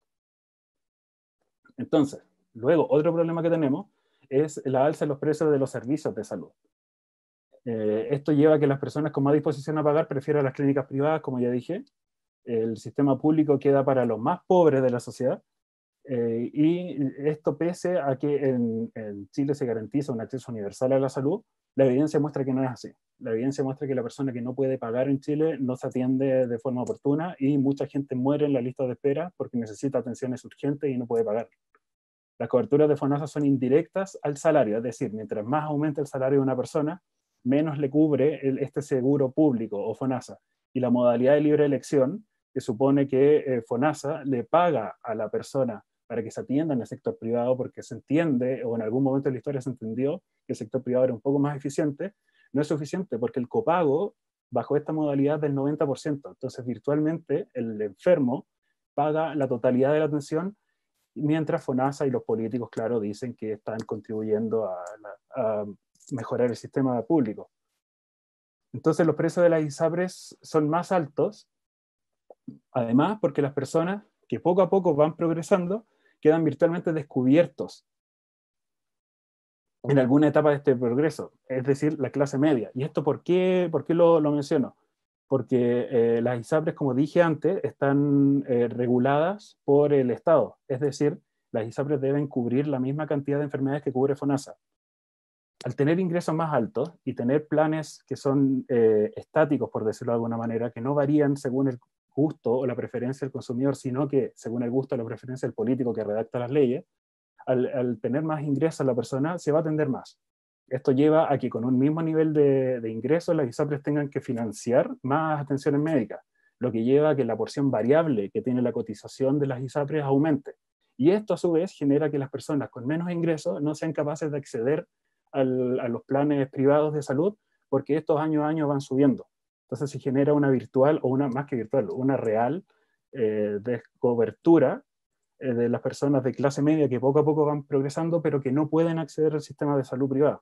Entonces, luego, otro problema que tenemos es la alza de los precios de los servicios de salud. Esto lleva a que las personas con más disposición a pagar prefieran las clínicas privadas, como ya dije. El sistema público queda para los más pobres de la sociedad, y esto pese a que en Chile se garantiza un acceso universal a la salud. La evidencia muestra que no es así. La evidencia muestra que la persona que no puede pagar en Chile no se atiende de forma oportuna, y mucha gente muere en la lista de espera porque necesita atenciones urgentes y no puede pagar. Las coberturas de FONASA son indirectas al salario, es decir, mientras más aumenta el salario de una persona, menos le cubre este seguro público o FONASA. Y la modalidad de libre elección, que supone que FONASA le paga a la persona para que se atienda en el sector privado, porque se entiende, o en algún momento de la historia se entendió, que el sector privado era un poco más eficiente, no es suficiente, porque el copago bajo esta modalidad del 90%. Entonces, virtualmente, el enfermo paga la totalidad de la atención, mientras FONASA y los políticos, claro, dicen que están contribuyendo a mejorar el sistema público. Entonces, los precios de las ISAPRES son más altos, además porque las personas que poco a poco van progresando quedan virtualmente descubiertos en alguna etapa de este progreso, es decir, la clase media. ¿Y esto por qué lo menciono? Porque las ISAPRES, como dije antes, están reguladas por el Estado, es decir, las ISAPRES deben cubrir la misma cantidad de enfermedades que cubre FONASA. Al tener ingresos más altos y tener planes que son estáticos, por decirlo de alguna manera, que no varían según el gusto o la preferencia del consumidor, sino que según el gusto o la preferencia del político que redacta las leyes, al tener más ingresos la persona se va a atender más. Esto lleva a que con un mismo nivel de ingresos las ISAPRES tengan que financiar más atenciones médicas, lo que lleva a que la porción variable que tiene la cotización de las ISAPRES aumente. Y esto a su vez genera que las personas con menos ingresos no sean capaces de acceder a los planes privados de salud, porque estos año a año van subiendo. Entonces se genera una virtual, o una más que virtual, una real descobertura de las personas de clase media que poco a poco van progresando, pero que no pueden acceder al sistema de salud privado.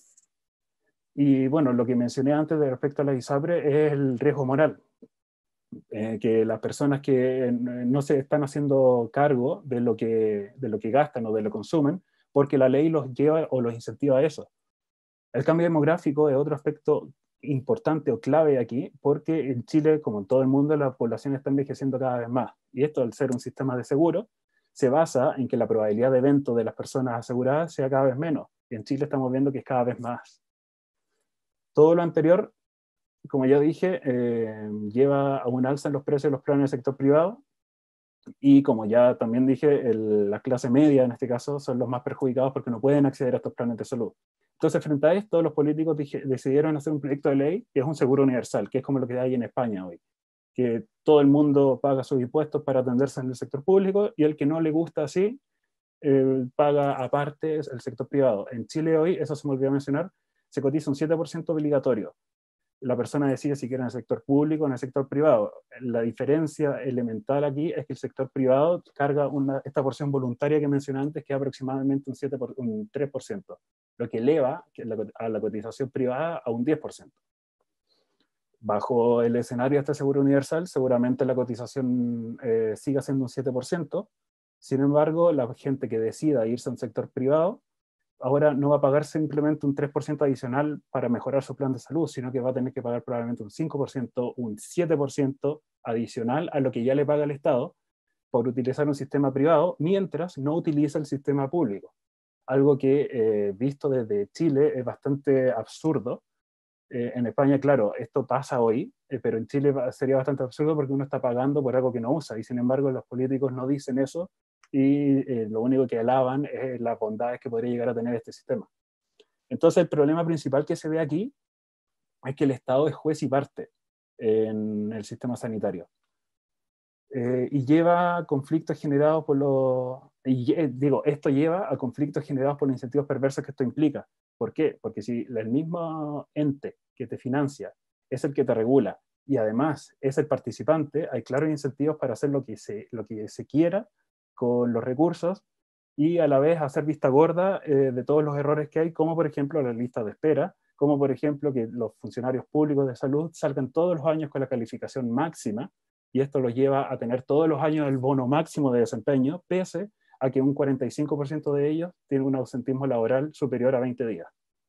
Y bueno, lo que mencioné antes de respecto a la ISAPRE es el riesgo moral. que las personas que no se están haciendo cargo de lo que gastan o de lo que consumen, porque la ley los lleva o los incentiva a eso. El cambio demográfico es otro aspecto importante o clave aquí, porque en Chile, como en todo el mundo, la población está envejeciendo cada vez más. Y esto, al ser un sistema de seguro, se basa en que la probabilidad de evento de las personas aseguradas sea cada vez menos. Y en Chile estamos viendo que es cada vez más. Todo lo anterior, como ya dije, lleva a un alza en los precios de los planes del sector privado. Y como ya también dije, la clase media en este caso son los más perjudicados porque no pueden acceder a estos planes de salud. Entonces, frente a esto, los políticos decidieron hacer un proyecto de ley que es un seguro universal, que es como lo que hay en España hoy, que todo el mundo paga sus impuestos para atenderse en el sector público y el que no le gusta así, paga aparte el sector privado. En Chile hoy, eso se me olvidó mencionar, se cotiza un 7% obligatorio. La persona decide si quiere en el sector público o en el sector privado. La diferencia elemental aquí es que el sector privado carga esta porción voluntaria que mencioné antes, que es aproximadamente un 3%, lo que eleva a la cotización privada a un 10%. Bajo el escenario de este seguro universal, seguramente la cotización siga siendo un 7%. Sin embargo, la gente que decida irse a un sector privado ahora no va a pagar simplemente un 3% adicional para mejorar su plan de salud, sino que va a tener que pagar probablemente un 5%, un 7% adicional a lo que ya le paga el Estado por utilizar un sistema privado, mientras no utiliza el sistema público. Algo que, visto desde Chile, es bastante absurdo. En España, claro, esto pasa hoy, pero en Chile sería bastante absurdo porque uno está pagando por algo que no usa, y sin embargo los políticos no dicen eso, y lo único que alaban es las bondades que podría llegar a tener este sistema. Entonces el problema principal que se ve aquí es que el Estado es juez y parte en el sistema sanitario. Y lleva a conflictos generados por esto lleva a conflictos generados por los incentivos perversos que esto implica. ¿Por qué? Porque si el mismo ente que te financia es el que te regula y además es el participante, hay claros incentivos para hacer lo que se quiera con los recursos y a la vez hacer vista gorda de todos los errores que hay, como por ejemplo la lista de espera, como por ejemplo que los funcionarios públicos de salud salgan todos los años con la calificación máxima, y esto los lleva a tener todos los años el bono máximo de desempeño, pese a que un 45% de ellos tienen un ausentismo laboral superior a 20 días.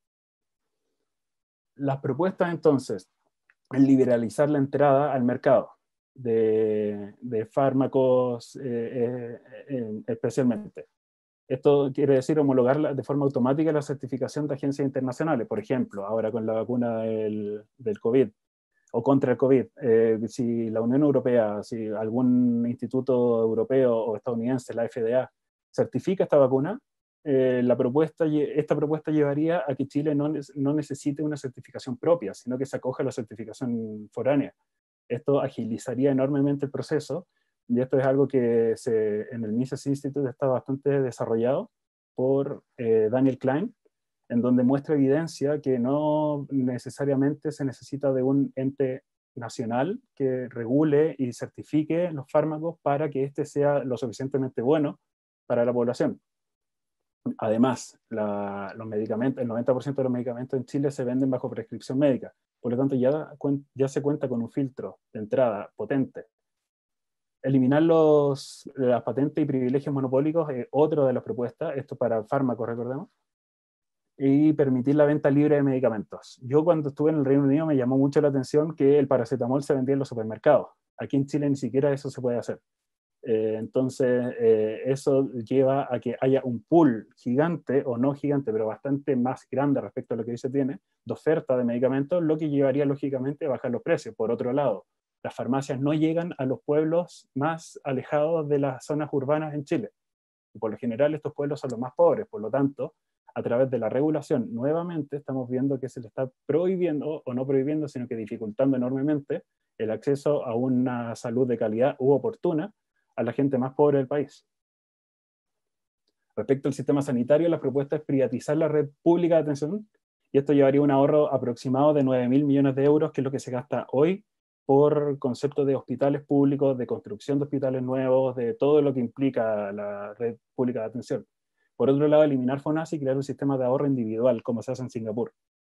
Las propuestas entonces, en liberalizar la entrada al mercado de fármacos especialmente. Esto quiere decir homologar de forma automática la certificación de agencias internacionales, por ejemplo, ahora con la vacuna del COVID, o contra el COVID. Si la Unión Europea, si algún instituto europeo o estadounidense, la FDA, certifica esta vacuna, esta propuesta llevaría a que Chile no necesite una certificación propia, sino que se acoja a la certificación foránea. Esto agilizaría enormemente el proceso, y esto es algo que en el Mises Institute está bastante desarrollado por Daniel Klein, en donde muestra evidencia que no necesariamente se necesita de un ente nacional que regule y certifique los fármacos para que este sea lo suficientemente bueno para la población. Además, los medicamentos, el 90% de los medicamentos en Chile se venden bajo prescripción médica, por lo tanto ya se cuenta con un filtro de entrada potente. Eliminar las patentes y privilegios monopólicos es otra de las propuestas, esto para fármacos, recordemos, y permitir la venta libre de medicamentos. Yo cuando estuve en el Reino Unido me llamó mucho la atención que el paracetamol se vendía en los supermercados. Aquí en Chile ni siquiera eso se puede hacer. Entonces, eso lleva a que haya un pool gigante, o no gigante, pero bastante más grande respecto a lo que hoy se tiene, de oferta de medicamentos, lo que llevaría lógicamente a bajar los precios. Por otro lado, las farmacias no llegan a los pueblos más alejados de las zonas urbanas en Chile. Y por lo general estos pueblos son los más pobres, por lo tanto, a través de la regulación, nuevamente estamos viendo que se le está prohibiendo, o no prohibiendo, sino que dificultando enormemente el acceso a una salud de calidad u oportuna a la gente más pobre del país. Respecto al sistema sanitario, la propuesta es privatizar la red pública de atención, y esto llevaría un ahorro aproximado de 9.000 millones de euros, que es lo que se gasta hoy por concepto de hospitales públicos, de construcción de hospitales nuevos, de todo lo que implica la red pública de atención. Por otro lado, eliminar FONASA y crear un sistema de ahorro individual, como se hace en Singapur.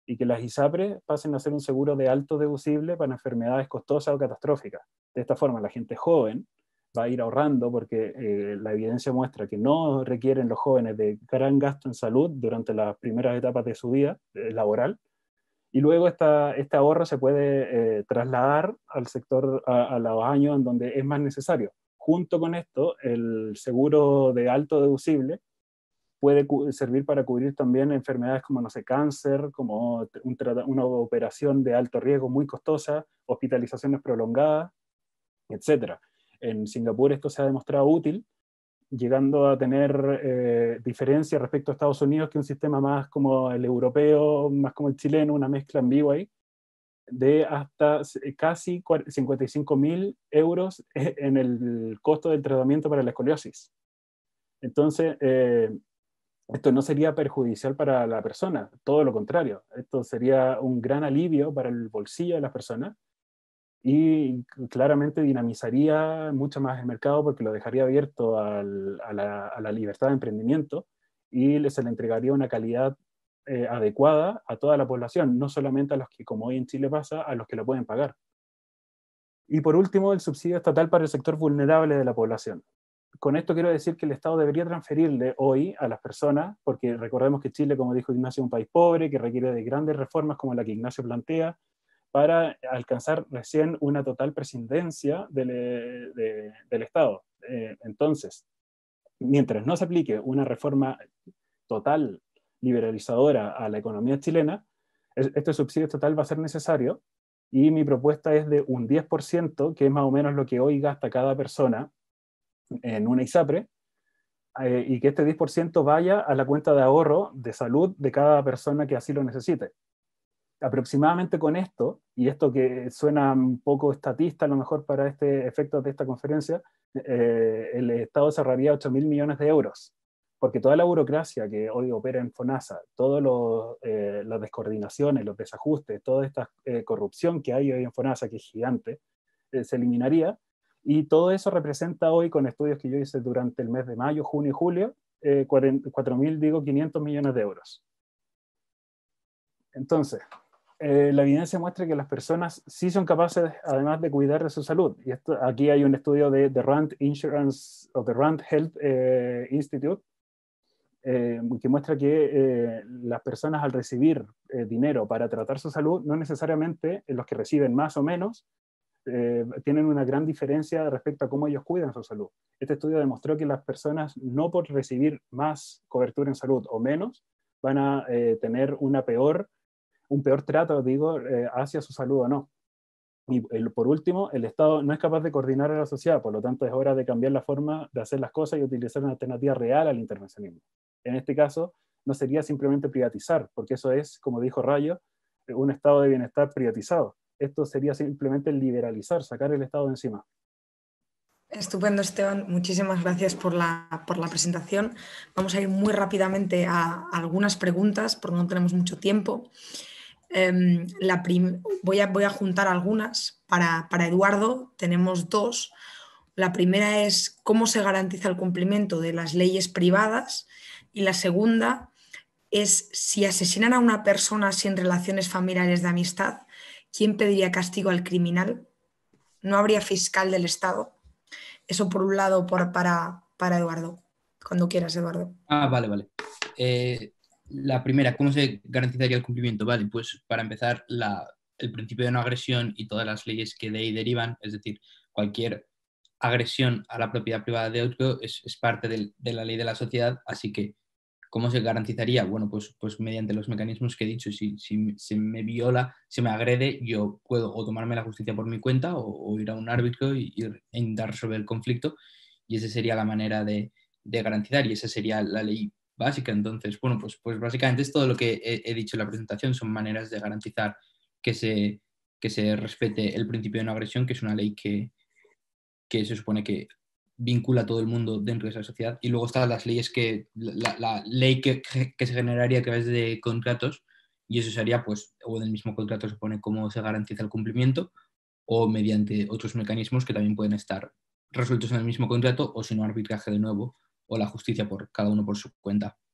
y que las ISAPRES pasen a ser un seguro de alto deducible para enfermedades costosas o catastróficas. De esta forma, la gente joven va a ir ahorrando porque la evidencia muestra que no requieren los jóvenes de gran gasto en salud durante las primeras etapas de su vida laboral, y luego este ahorro se puede trasladar al sector a los años en donde es más necesario. Junto con esto, el seguro de alto deducible puede servir para cubrir también enfermedades como, no sé, cáncer, como una operación de alto riesgo muy costosa, hospitalizaciones prolongadas, etc. En Singapur esto se ha demostrado útil, llegando a tener diferencias respecto a Estados Unidos, que es un sistema más como el europeo, más como el chileno, una mezcla en vivo ahí, de hasta casi 55.000 euros en el costo del tratamiento para la escoliosis. Entonces, esto no sería perjudicial para la persona, todo lo contrario. Esto sería un gran alivio para el bolsillo de las personas y claramente dinamizaría mucho más el mercado porque lo dejaría abierto a la libertad de emprendimiento y se le entregaría una calidad adecuada a toda la población, no solamente a los que, como hoy en Chile pasa, a los que lo pueden pagar. Y por último, el subsidio estatal para el sector vulnerable de la población. Con esto quiero decir que el Estado debería transferirle hoy a las personas, porque recordemos que Chile, como dijo Ignacio, es un país pobre que requiere de grandes reformas como la que Ignacio plantea, para alcanzar recién una total prescindencia del Estado. Entonces, mientras no se aplique una reforma total liberalizadora a la economía chilena, este subsidio estatal va a ser necesario, y mi propuesta es de un 10%, que es más o menos lo que hoy gasta cada persona en una ISAPRE, y que este 10% vaya a la cuenta de ahorro de salud de cada persona que así lo necesite. Aproximadamente con esto, y esto que suena un poco estatista a lo mejor para este efecto de esta conferencia, el Estado cerraría 8.000 millones de euros, porque toda la burocracia que hoy opera en FONASA, todas las descoordinaciones, los desajustes, toda esta corrupción que hay hoy en FONASA, que es gigante, se eliminaría, y todo eso representa hoy, con estudios que yo hice durante el mes de mayo, junio y julio, 4.500 millones de euros. Entonces, la evidencia muestra que las personas sí son capaces, además de cuidar de su salud. Y aquí hay un estudio de The Rand Insurance, o The Rand Health Institute, que muestra que las personas, al recibir dinero para tratar su salud, no necesariamente los que reciben más o menos tienen una gran diferencia respecto a cómo ellos cuidan su salud. Este estudio demostró que las personas, no por recibir más cobertura en salud o menos, van a tener un peor trato, digo, hacia su salud o no. Y por último, el Estado no es capaz de coordinar a la sociedad, por lo tanto es hora de cambiar la forma de hacer las cosas y utilizar una alternativa real al intervencionismo. En este caso, no sería simplemente privatizar, porque eso es, como dijo Rayo, un estado de bienestar privatizado. Esto sería simplemente liberalizar, sacar el Estado de encima. Estupendo, Esteban. Muchísimas gracias por la presentación. Vamos a ir muy rápidamente a algunas preguntas, porque no tenemos mucho tiempo. Voy a juntar algunas para Eduardo. Tenemos dos. La primera es cómo se garantiza el cumplimiento de las leyes privadas, y la segunda es si asesinan a una persona sin relaciones familiares de amistad, ¿quién pediría castigo al criminal? ¿No habría fiscal del Estado? Eso por un lado para Eduardo. Cuando quieras, Eduardo. Vale. La primera, ¿cómo se garantizaría el cumplimiento? Vale, pues para empezar, el principio de no agresión y todas las leyes que de ahí derivan, es decir, cualquier agresión a la propiedad privada de otro es parte de la ley de la sociedad, así que ¿cómo se garantizaría? Bueno, pues mediante los mecanismos que he dicho. Si se me viola, se me agrede, yo puedo o tomarme la justicia por mi cuenta o ir a un árbitro e intentar resolver el conflicto, y esa sería la manera de garantizar, y esa sería la ley básica. Entonces, bueno, pues básicamente es todo lo que he dicho en la presentación, son maneras de garantizar que se respete el principio de no agresión, que es una ley que se supone que vincula a todo el mundo dentro de esa sociedad. Y luego están las leyes la ley que se generaría a través de contratos, y eso sería, pues, o en el mismo contrato se pone cómo se garantiza el cumplimiento, o mediante otros mecanismos que también pueden estar resueltos en el mismo contrato, o si no, arbitraje de nuevo, o la justicia por cada uno por su cuenta.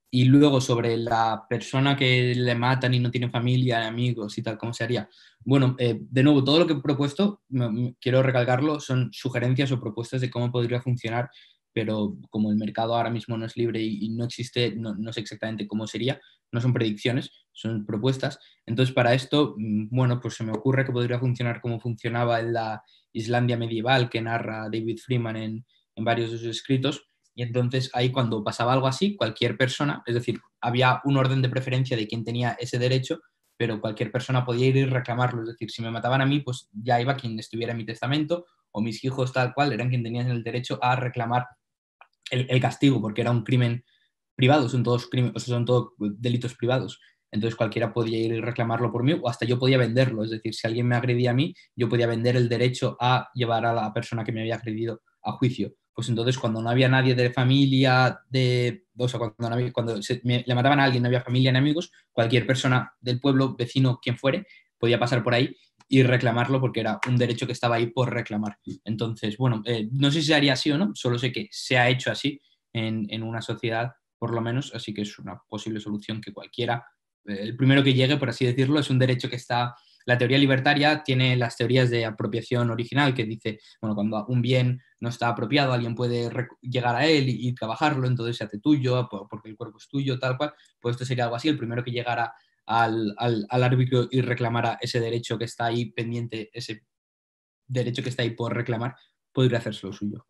Y luego sobre la persona que le matan y no tiene familia, amigos y tal, ¿cómo se haría? Bueno, de nuevo, todo lo que he propuesto, quiero recalcarlo, son sugerencias o propuestas de cómo podría funcionar, pero como el mercado ahora mismo no es libre y no existe, no sé exactamente cómo sería, no son predicciones, son propuestas. Entonces, para esto, bueno, pues se me ocurre que podría funcionar como funcionaba en la Islandia medieval que narra David Freeman en varios de sus escritos. Y entonces ahí cuando pasaba algo así, cualquier persona, es decir, había un orden de preferencia de quién tenía ese derecho, pero cualquier persona podía ir y reclamarlo. Es decir, si me mataban a mí, pues ya iba quien estuviera en mi testamento o mis hijos tal cual, eran quien tenían el derecho a reclamar el castigo, porque era un crimen privado, son todos, o sea, son todos delitos privados. Entonces cualquiera podía ir y reclamarlo por mí o hasta yo podía venderlo. Es decir, si alguien me agredía a mí, yo podía vender el derecho a llevar a la persona que me había agredido a juicio. Pues entonces cuando no había nadie de familia, o sea, cuando le mataban a alguien, no había familia ni amigos, cualquier persona del pueblo, vecino, quien fuere, podía pasar por ahí y reclamarlo porque era un derecho que estaba ahí por reclamar. Entonces, bueno, no sé si se haría así o no, solo sé que se ha hecho así en una sociedad por lo menos, así que es una posible solución que cualquiera, el primero que llegue, por así decirlo, es un derecho que está, la teoría libertaria tiene las teorías de apropiación original, que dice, bueno, cuando un bien no está apropiado, alguien puede llegar a él y trabajarlo, entonces se hace tuyo, porque el cuerpo es tuyo, tal cual, pues esto sería algo así, el primero que llegara al árbitro y reclamara ese derecho que está ahí pendiente, ese derecho que está ahí por reclamar, podría hacerse lo suyo.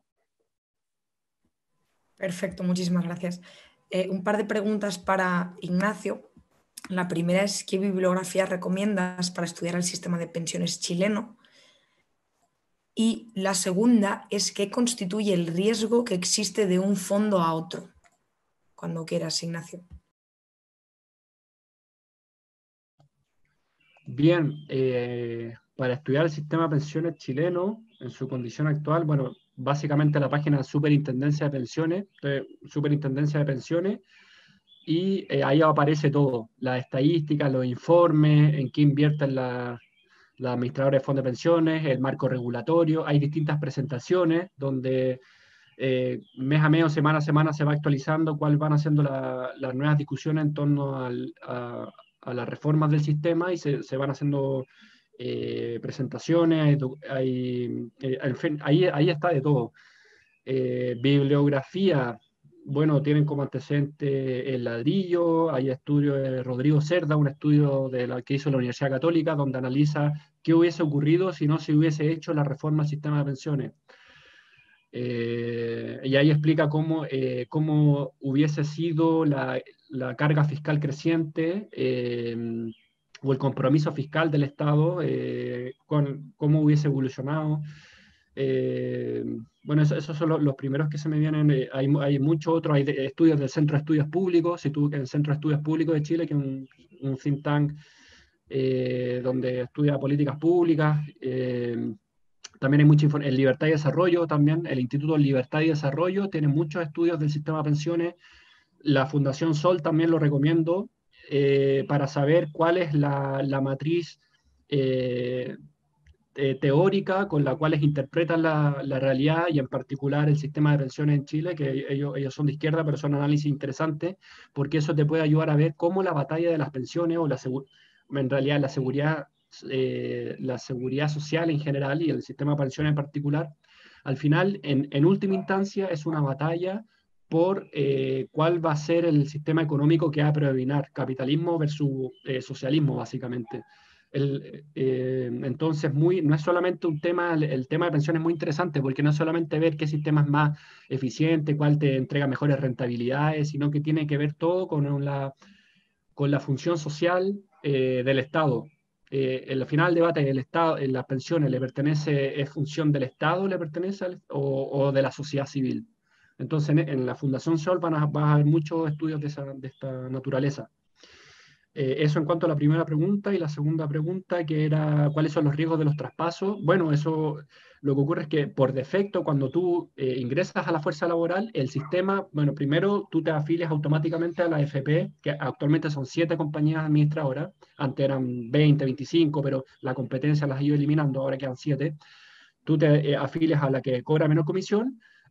Perfecto, muchísimas gracias. Un par de preguntas para Ignacio. La primera es, ¿qué bibliografía recomiendas para estudiar el sistema de pensiones chileno? Y la segunda es, ¿qué constituye el riesgo que existe de un fondo a otro? Cuando quieras, Ignacio. Bien, para estudiar el sistema de pensiones chileno en su condición actual, bueno, básicamente la página de Superintendencia de Pensiones, Superintendencia de Pensiones, y ahí aparece todo, las estadísticas, los informes, en qué invierten la administradora de fondos de pensiones, el marco regulatorio, hay distintas presentaciones donde mes a mes o semana a semana se va actualizando cuáles van haciendo las nuevas discusiones en torno a las reformas del sistema y se van haciendo presentaciones, en fin, ahí está de todo. Bibliografía, bueno, tienen como antecedente El Ladrillo, hay estudios de Rodrigo Cerda, un estudio que hizo la Universidad Católica, donde analiza qué hubiese ocurrido si no se hubiese hecho la reforma al sistema de pensiones. Y ahí explica cómo hubiese sido la carga fiscal creciente o el compromiso fiscal del Estado, cómo hubiese evolucionado. Bueno, esos son los primeros que se me vienen. Hay muchos otros, hay estudios del Centro de Estudios Públicos, el Centro de Estudios Públicos de Chile, que es un think tank donde estudia políticas públicas. También hay mucha información. En Libertad y Desarrollo también, el Instituto Libertad y Desarrollo tiene muchos estudios del sistema de pensiones. La Fundación Sol también lo recomiendo para saber cuál es la matriz teórica con la cual interpretan la realidad y en particular el sistema de pensiones en Chile, que ellos son de izquierda, pero son análisis interesantes, porque eso te puede ayudar a ver cómo la batalla de las pensiones o en realidad la seguridad social en general y el sistema de pensiones en particular, al final, en última instancia, es una batalla por cuál va a ser el sistema económico que va a predominar, capitalismo versus socialismo, básicamente. Entonces, no es solamente un tema, el tema de pensiones es muy interesante porque no es solamente ver qué sistema es más eficiente, cuál te entrega mejores rentabilidades, sino que tiene que ver todo con la función social del Estado. Al final del debate, el Estado, en las pensiones, ¿es función del Estado, le pertenece o de la sociedad civil? Entonces, en la Fundación Sol vas a ver muchos estudios de esta naturaleza. Eso en cuanto a la primera pregunta y la segunda pregunta, que era cuáles son los riesgos de los traspasos. Bueno, eso lo que ocurre es que por defecto, cuando tú ingresas a la fuerza laboral, el sistema, bueno, primero tú te afilias automáticamente a la AFP, que actualmente son 7 compañías administradoras, antes eran 20, 25, pero la competencia las ha ido eliminando, ahora quedan 7. Tú te afilias a la que cobra menor comisión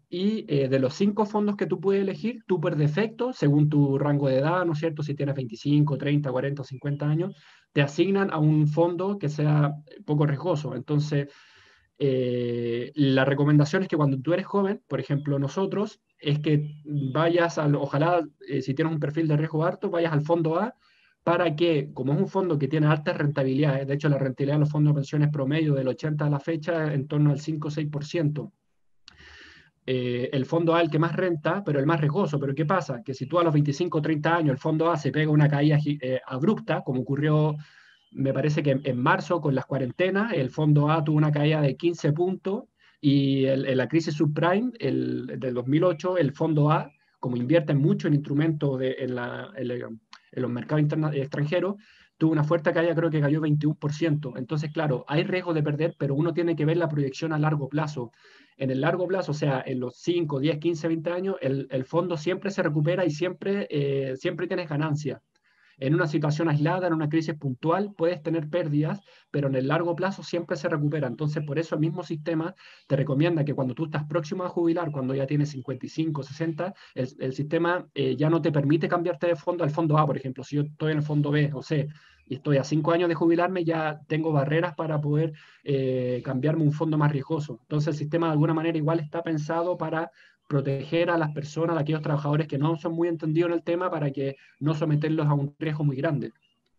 y de los 5 fondos que tú puedes elegir, tú por defecto, según tu rango de edad, ¿no es cierto? Si tienes 25, 30, 40 o 50 años, te asignan a un fondo que sea poco riesgoso. Entonces, la recomendación es que cuando tú eres joven, por ejemplo nosotros, es que vayas ojalá si tienes un perfil de riesgo alto, vayas al fondo A para que, como es un fondo que tiene altas rentabilidades, de hecho la rentabilidad de los fondos de pensiones promedio del 80 a la fecha en torno al 5 o 6%. El fondo A el que más renta, pero el más riesgoso. Pero ¿qué pasa? Que si tú a los 25 o 30 años el fondo A se pega una caída abrupta, como ocurrió, me parece que en marzo con las cuarentenas, el fondo A tuvo una caída de 15 puntos y en la crisis subprime del 2008, el fondo A, como invierte mucho en instrumentos en los mercados extranjeros, tuvo una fuerte caída, creo que cayó 21%. Entonces, claro, hay riesgo de perder, pero uno tiene que ver la proyección a largo plazo. En el largo plazo, o sea, en los 5, 10, 15, 20 años, el fondo siempre se recupera y siempre tienes ganancias. En una situación aislada, en una crisis puntual, puedes tener pérdidas, pero en el largo plazo siempre se recupera. Entonces, por eso el mismo sistema te recomienda que cuando tú estás próximo a jubilar, cuando ya tienes 55, 60, el sistema ya no te permite cambiarte de fondo al fondo A, por ejemplo. Si yo estoy en el fondo B o C y estoy a 5 años de jubilarme, ya tengo barreras para poder cambiarme un fondo más riesgoso. Entonces, el sistema de alguna manera igual está pensado para proteger a las personas, a aquellos trabajadores que no son muy entendidos en el tema, para que no someterlos a un riesgo muy grande.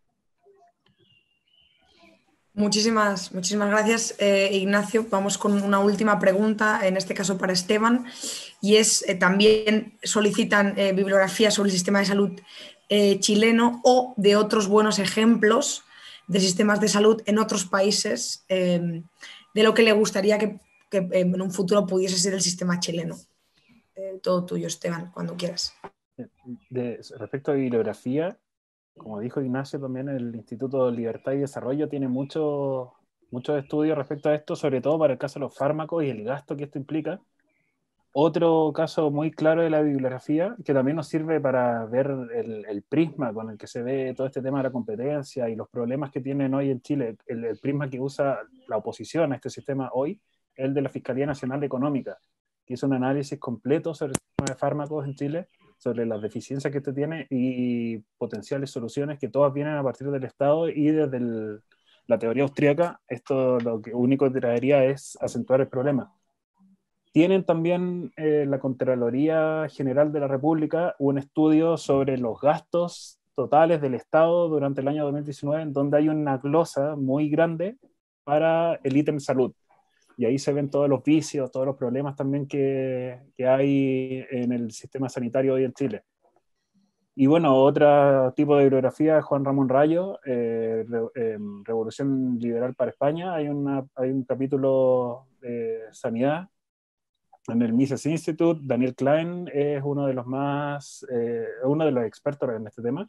Muchísimas gracias, Ignacio. Vamos con una última pregunta, en este caso para Esteban, y es, también solicitan bibliografía sobre el sistema de salud chileno o de otros buenos ejemplos de sistemas de salud en otros países, de lo que le gustaría que en un futuro pudiese ser el sistema chileno. Todo tuyo, Esteban, cuando quieras. Respecto a bibliografía, como dijo Ignacio, también el Instituto de Libertad y Desarrollo tiene muchos estudios respecto a esto, sobre todo para el caso de los fármacos y el gasto que esto implica. Otro caso muy claro de la bibliografía, que también nos sirve para ver el prisma con el que se ve todo este tema de la competencia y los problemas que tienen hoy en Chile, el prisma que usa la oposición a este sistema hoy, el de la Fiscalía Nacional Económica, que hizo un análisis completo sobre el sistema de fármacos en Chile, sobre las deficiencias que este tiene y potenciales soluciones que todas vienen a partir del Estado, y desde la teoría austríaca esto lo único que traería es acentuar el problema. Tienen también la Contraloría General de la República un estudio sobre los gastos totales del Estado durante el año 2019, en donde hay una glosa muy grande para el ítem salud. Y ahí se ven todos los vicios, todos los problemas también que hay en el sistema sanitario hoy en Chile. Y bueno, otro tipo de bibliografía, Juan Ramón Rayo, Revolución Liberal para España. Hay un capítulo de sanidad en el Mises Institute. Daniel Klein es uno de los expertos en este tema.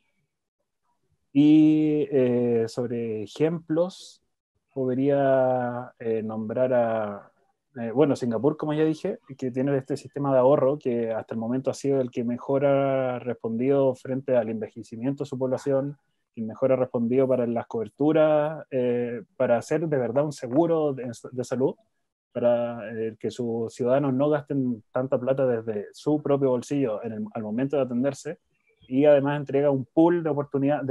Y sobre ejemplos, podría nombrar Singapur, como ya dije, que tiene este sistema de ahorro que hasta el momento ha sido el que mejor ha respondido frente al envejecimiento de su población, que mejor ha respondido para las coberturas, para hacer de verdad un seguro de salud, para que sus ciudadanos no gasten tanta plata desde su propio bolsillo al momento de atenderse, y además entrega un pool de oportunidades,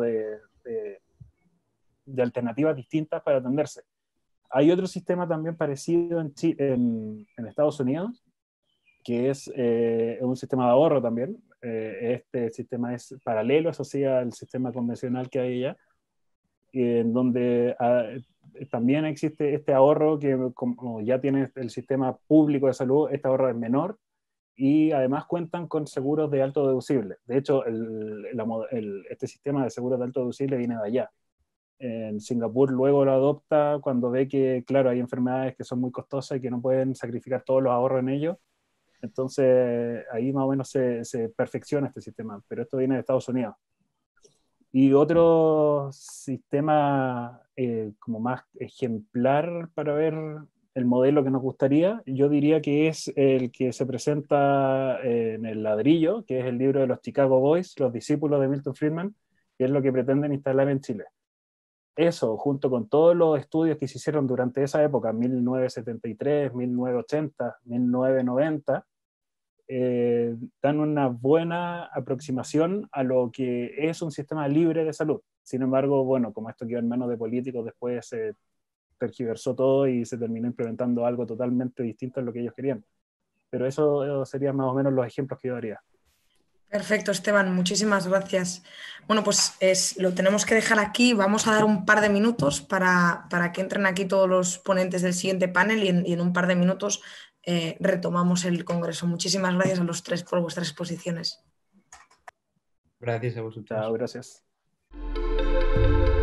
de alternativas distintas para atenderse. Hay otro sistema también parecido en Estados Unidos, que es un sistema de ahorro también. Este sistema es paralelo, eso sí, al sistema convencional que hay allá, en donde también existe este ahorro que, como ya tiene el sistema público de salud, este ahorro es menor, y además cuentan con seguros de alto deducible. De hecho, este sistema de seguros de alto deducible viene de allá. En Singapur luego lo adopta cuando ve que, claro, hay enfermedades que son muy costosas y que no pueden sacrificar todos los ahorros en ello. Entonces, ahí más o menos se perfecciona este sistema, pero esto viene de Estados Unidos. Y otro sistema como más ejemplar para ver el modelo que nos gustaría, yo diría que es el que se presenta en El Ladrillo, que es el libro de los Chicago Boys, los discípulos de Milton Friedman, que es lo que pretenden instalar en Chile. eso, junto con todos los estudios que se hicieron durante esa época, 1973, 1980, 1990, dan una buena aproximación a lo que es un sistema libre de salud. Sin embargo, bueno, como esto quedó en manos de políticos, después se tergiversó todo y se terminó implementando algo totalmente distinto a lo que ellos querían. Pero eso serían más o menos los ejemplos que yo daría. Perfecto, Esteban, muchísimas gracias. Bueno, pues lo tenemos que dejar aquí. Vamos a dar un par de minutos para que entren aquí todos los ponentes del siguiente panel y en un par de minutos retomamos el congreso. Muchísimas gracias a los tres por vuestras exposiciones. Gracias a vosotros. Chao, gracias.